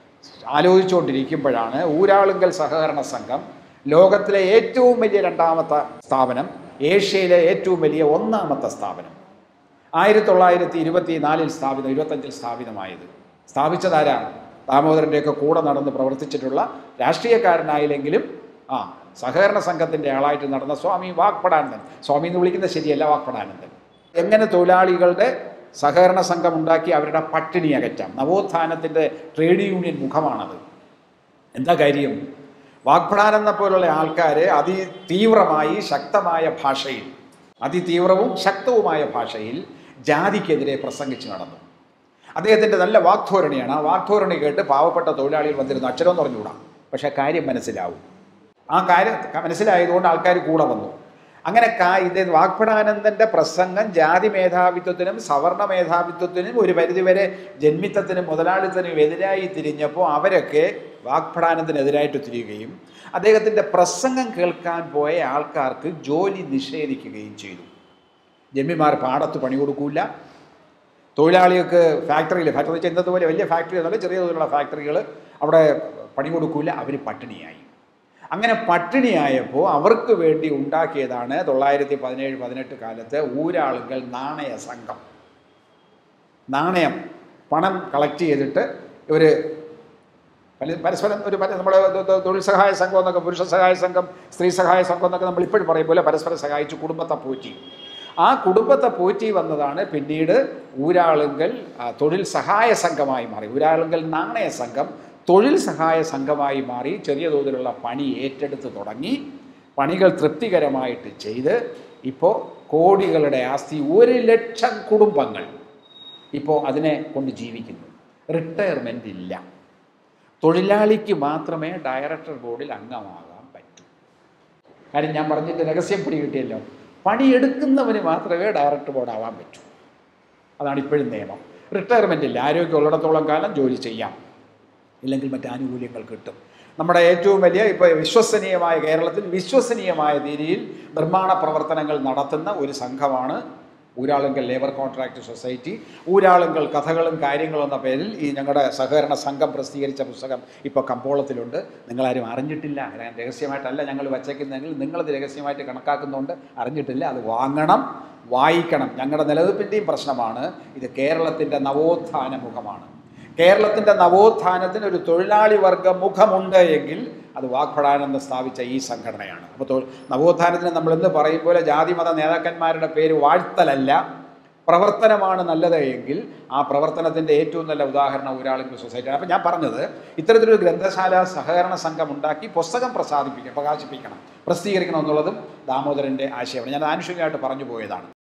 ആലോചിച്ചുകൊണ്ടിരിക്കുമ്പോഴാണ് ഊരാളുങ്കൽ സഹകരണ സംഘം ലോകത്തിലെ ഏറ്റവും വലിയ രണ്ടാമത്തെ സ്ഥാപനം, ഏഷ്യയിലെ ഏറ്റവും വലിയ ഒന്നാമത്തെ സ്ഥാപനം, ആയിരത്തി തൊള്ളായിരത്തി ഇരുപത്തി നാലിൽ സ്ഥാപിതം ഇരുപത്തഞ്ചിൽ സ്ഥാപിതമായത്. സ്ഥാപിച്ചതാരാണ്? ദാമോദരൻ്റെയൊക്കെ കൂടെ നടന്ന് പ്രവർത്തിച്ചിട്ടുള്ള രാഷ്ട്രീയക്കാരനായില്ലെങ്കിലും ആ സഹകരണ സംഘത്തിൻ്റെ ആളായിട്ട് നടന്ന സ്വാമി വാഗ്പടാനന്ദൻ. സ്വാമി എന്ന് വിളിക്കുന്നത് ശരിയല്ല, വാഗ്പടാനന്ദൻ. എങ്ങനെ തൊഴിലാളികളുടെ സഹകരണ സംഘം ഉണ്ടാക്കി അവരുടെ പട്ടിണി അകറ്റാം. നവോത്ഥാനത്തിൻ്റെ ട്രേഡ് യൂണിയൻ മുഖമാണത്. എന്താ കാര്യം? വാഗ്പടാനന്ദനെ പോലുള്ള ആൾക്കാർ അതിതീവ്രമായി ശക്തമായ ഭാഷയിൽ അതിതീവ്രവും ശക്തവുമായ ഭാഷയിൽ ജാതിക്കെതിരെ പ്രസംഗിച്ച് നടന്നു. അദ്ദേഹത്തിൻ്റെ നല്ല വാഗ്ധോരണിയാണ്. ആ വാഗ്ധോരണി കേട്ട് പാവപ്പെട്ട തൊഴിലാളികൾ വന്നിരുന്നു. അക്ഷരം പറഞ്ഞുകൂടാ, പക്ഷേ കാര്യം മനസ്സിലാവും. ആ കാര്യം മനസ്സിലായതുകൊണ്ട് ആൾക്കാർ കൂടെ വന്നു. അങ്ങനെ കാ ഇത് വാഗ്പടാനന്ദൻ്റെ പ്രസംഗം ജാതി മേധാവിത്വത്തിനും സവർണ മേധാവിത്വത്തിനും ഒരു പരിധിവരെ ജന്മിത്തത്തിനും മുതലാളിത്തത്തിനും എതിരായി തിരിഞ്ഞപ്പോൾ അവരൊക്കെ വാഗ്പടാനന്ദനെതിരായിട്ട് തിരിയുകയും അദ്ദേഹത്തിൻ്റെ പ്രസംഗം കേൾക്കാൻ പോയ ആൾക്കാർക്ക് ജോലി നിഷേധിക്കുകയും ചെയ്തു. ജന്മിമാർ പാടത്ത് പണി കൊടുക്കില്ല, തൊഴിലാളികൾക്ക് ഫാക്ടറിയിൽ ഫാക്ടറി വെച്ചാൽ ഇന്നത്തെ പോലെ വലിയ ഫാക്ടറി എന്നല്ല, ചെറിയ തോതിലുള്ള ഫാക്ടറികൾ അവിടെ പണി കൊടുക്കില്ല, അവർ പട്ടിണിയായി. അങ്ങനെ പട്ടിണിയായപ്പോൾ അവർക്ക് വേണ്ടി ഉണ്ടാക്കിയതാണ് തൊള്ളായിരത്തി പതിനേഴ് പതിനെട്ട് കാലത്ത് ഊരാളുങ്കൽ നാണയ സംഘം. നാണയം പണം കളക്ട് ചെയ്തിട്ട് ഇവർ പരസ്പരം ഒരു നമ്മുടെ തൊഴിൽ സഹായ സംഘം എന്നൊക്കെ, പുരുഷ സഹായ സംഘം, സ്ത്രീ സഹായ സംഘം എന്നൊക്കെ നമ്മൾ ഇപ്പോഴും പറയും പോലെ പരസ്പരം സഹായിച്ചു കുടുംബത്തെ പോറ്റി. ആ കുടുംബത്തെ പോറ്റി വന്നതാണ് പിന്നീട് ഊരാളുങ്കൽ തൊഴിൽ സഹായ സംഘമായി മാറി. ഊരാളുങ്കൽ നാണയ സംഘം തൊഴിൽ സഹായ സംഘമായി മാറി. ചെറിയ തോതിലുള്ള പണി ഏറ്റെടുത്ത് തുടങ്ങി. പണികൾ തൃപ്തികരമായിട്ട് ചെയ്ത് ഇപ്പോൾ കോടികളുടെ ആസ്തി, ഒരു ലക്ഷം കുടുംബങ്ങൾ ഇപ്പോൾ അതിനെ കൊണ്ട് ജീവിക്കുന്നു. റിട്ടയർമെൻ്റ് ഇല്ല. തൊഴിലാളിക്ക് മാത്രമേ ഡയറക്ടർ ബോർഡിൽ അംഗമാകാൻ പറ്റൂ. കാര്യം ഞാൻ പറഞ്ഞിട്ട് രഹസ്യം പിടി കിട്ടിയല്ലോ, പണിയെടുക്കുന്നവന് മാത്രമേ ഡയറക്ടർ ബോർഡ് ആവാൻ പറ്റൂ. അതാണ് ഇപ്പോഴും നിയമം. റിട്ടയർമെൻ്റ് ഇല്ല, ആരോഗ്യം ഉള്ളിടത്തോളം കാലം ജോലി ചെയ്യാം, ഇല്ലെങ്കിൽ മറ്റ് ആനുകൂല്യങ്ങൾ കിട്ടും. നമ്മുടെ ഏറ്റവും വലിയ ഇപ്പോൾ വിശ്വസനീയമായ കേരളത്തിൽ വിശ്വസനീയമായ രീതിയിൽ നിർമ്മാണ പ്രവർത്തനങ്ങൾ നടത്തുന്ന ഒരു സംഘമാണ് Uralungal labour contract society. Uralungal കഥകളും കാര്യങ്ങളും എന്ന പേരിൽ ഈ ഞങ്ങളുടെ സഹകരണ സംഘം പ്രസിദ്ധീകരിച്ച പുസ്തകം ഇപ്പോൾ കമ്പോളത്തിലുണ്ട്. നിങ്ങളാരും അറിഞ്ഞിട്ടില്ല, രഹസ്യമായിട്ടല്ല ഞങ്ങൾ വച്ചേക്കുന്നതെങ്കിൽ നിങ്ങളത് രഹസ്യമായിട്ട് കണക്കാക്കുന്നതുകൊണ്ട് അറിഞ്ഞിട്ടില്ല. അത് വാങ്ങണം, വായിക്കണം. ഞങ്ങളുടെ നിലനിൽപ്പിൻ്റെയും പ്രശ്നമാണ് ഇത്. കേരളത്തിൻ്റെ നവോത്ഥാന മുഖമാണ്. കേരളത്തിൻ്റെ നവോത്ഥാനത്തിന് ഒരു തൊഴിലാളി വർഗ മുഖമുണ്ട് എങ്കിൽ അത് വാഗ്ഭടാനന്ദൻ സ്ഥാപിച്ച ഈ സംഘടനയാണ്. അപ്പോൾ നവോത്ഥാനത്തിന് നമ്മളിന്ന് പറയും പോലെ ജാതിമത നേതാക്കന്മാരുടെ പേര് വാഴ്ത്തലല്ല, പ്രവർത്തനമാണ് നല്ലത് എങ്കിൽ ആ പ്രവർത്തനത്തിൻ്റെ ഏറ്റവും നല്ല ഉദാഹരണം ഊരാളുങ്കൽ സൊസൈറ്റിയാണ്. അപ്പോൾ ഞാൻ പറഞ്ഞത്, ഇത്തരത്തിലൊരു ഗ്രന്ഥശാല സഹകരണ സംഘം ഉണ്ടാക്കി പുസ്തകം പ്രസാദിപ്പിക്കണം, പ്രകാശിപ്പിക്കണം, പ്രസിദ്ധീകരിക്കണം എന്നുള്ളതും ദാമോദരൻ്റെ ആശയമാണ്. ഞാൻ ആനുഷികമായിട്ട് പറഞ്ഞു പോയതാണ്.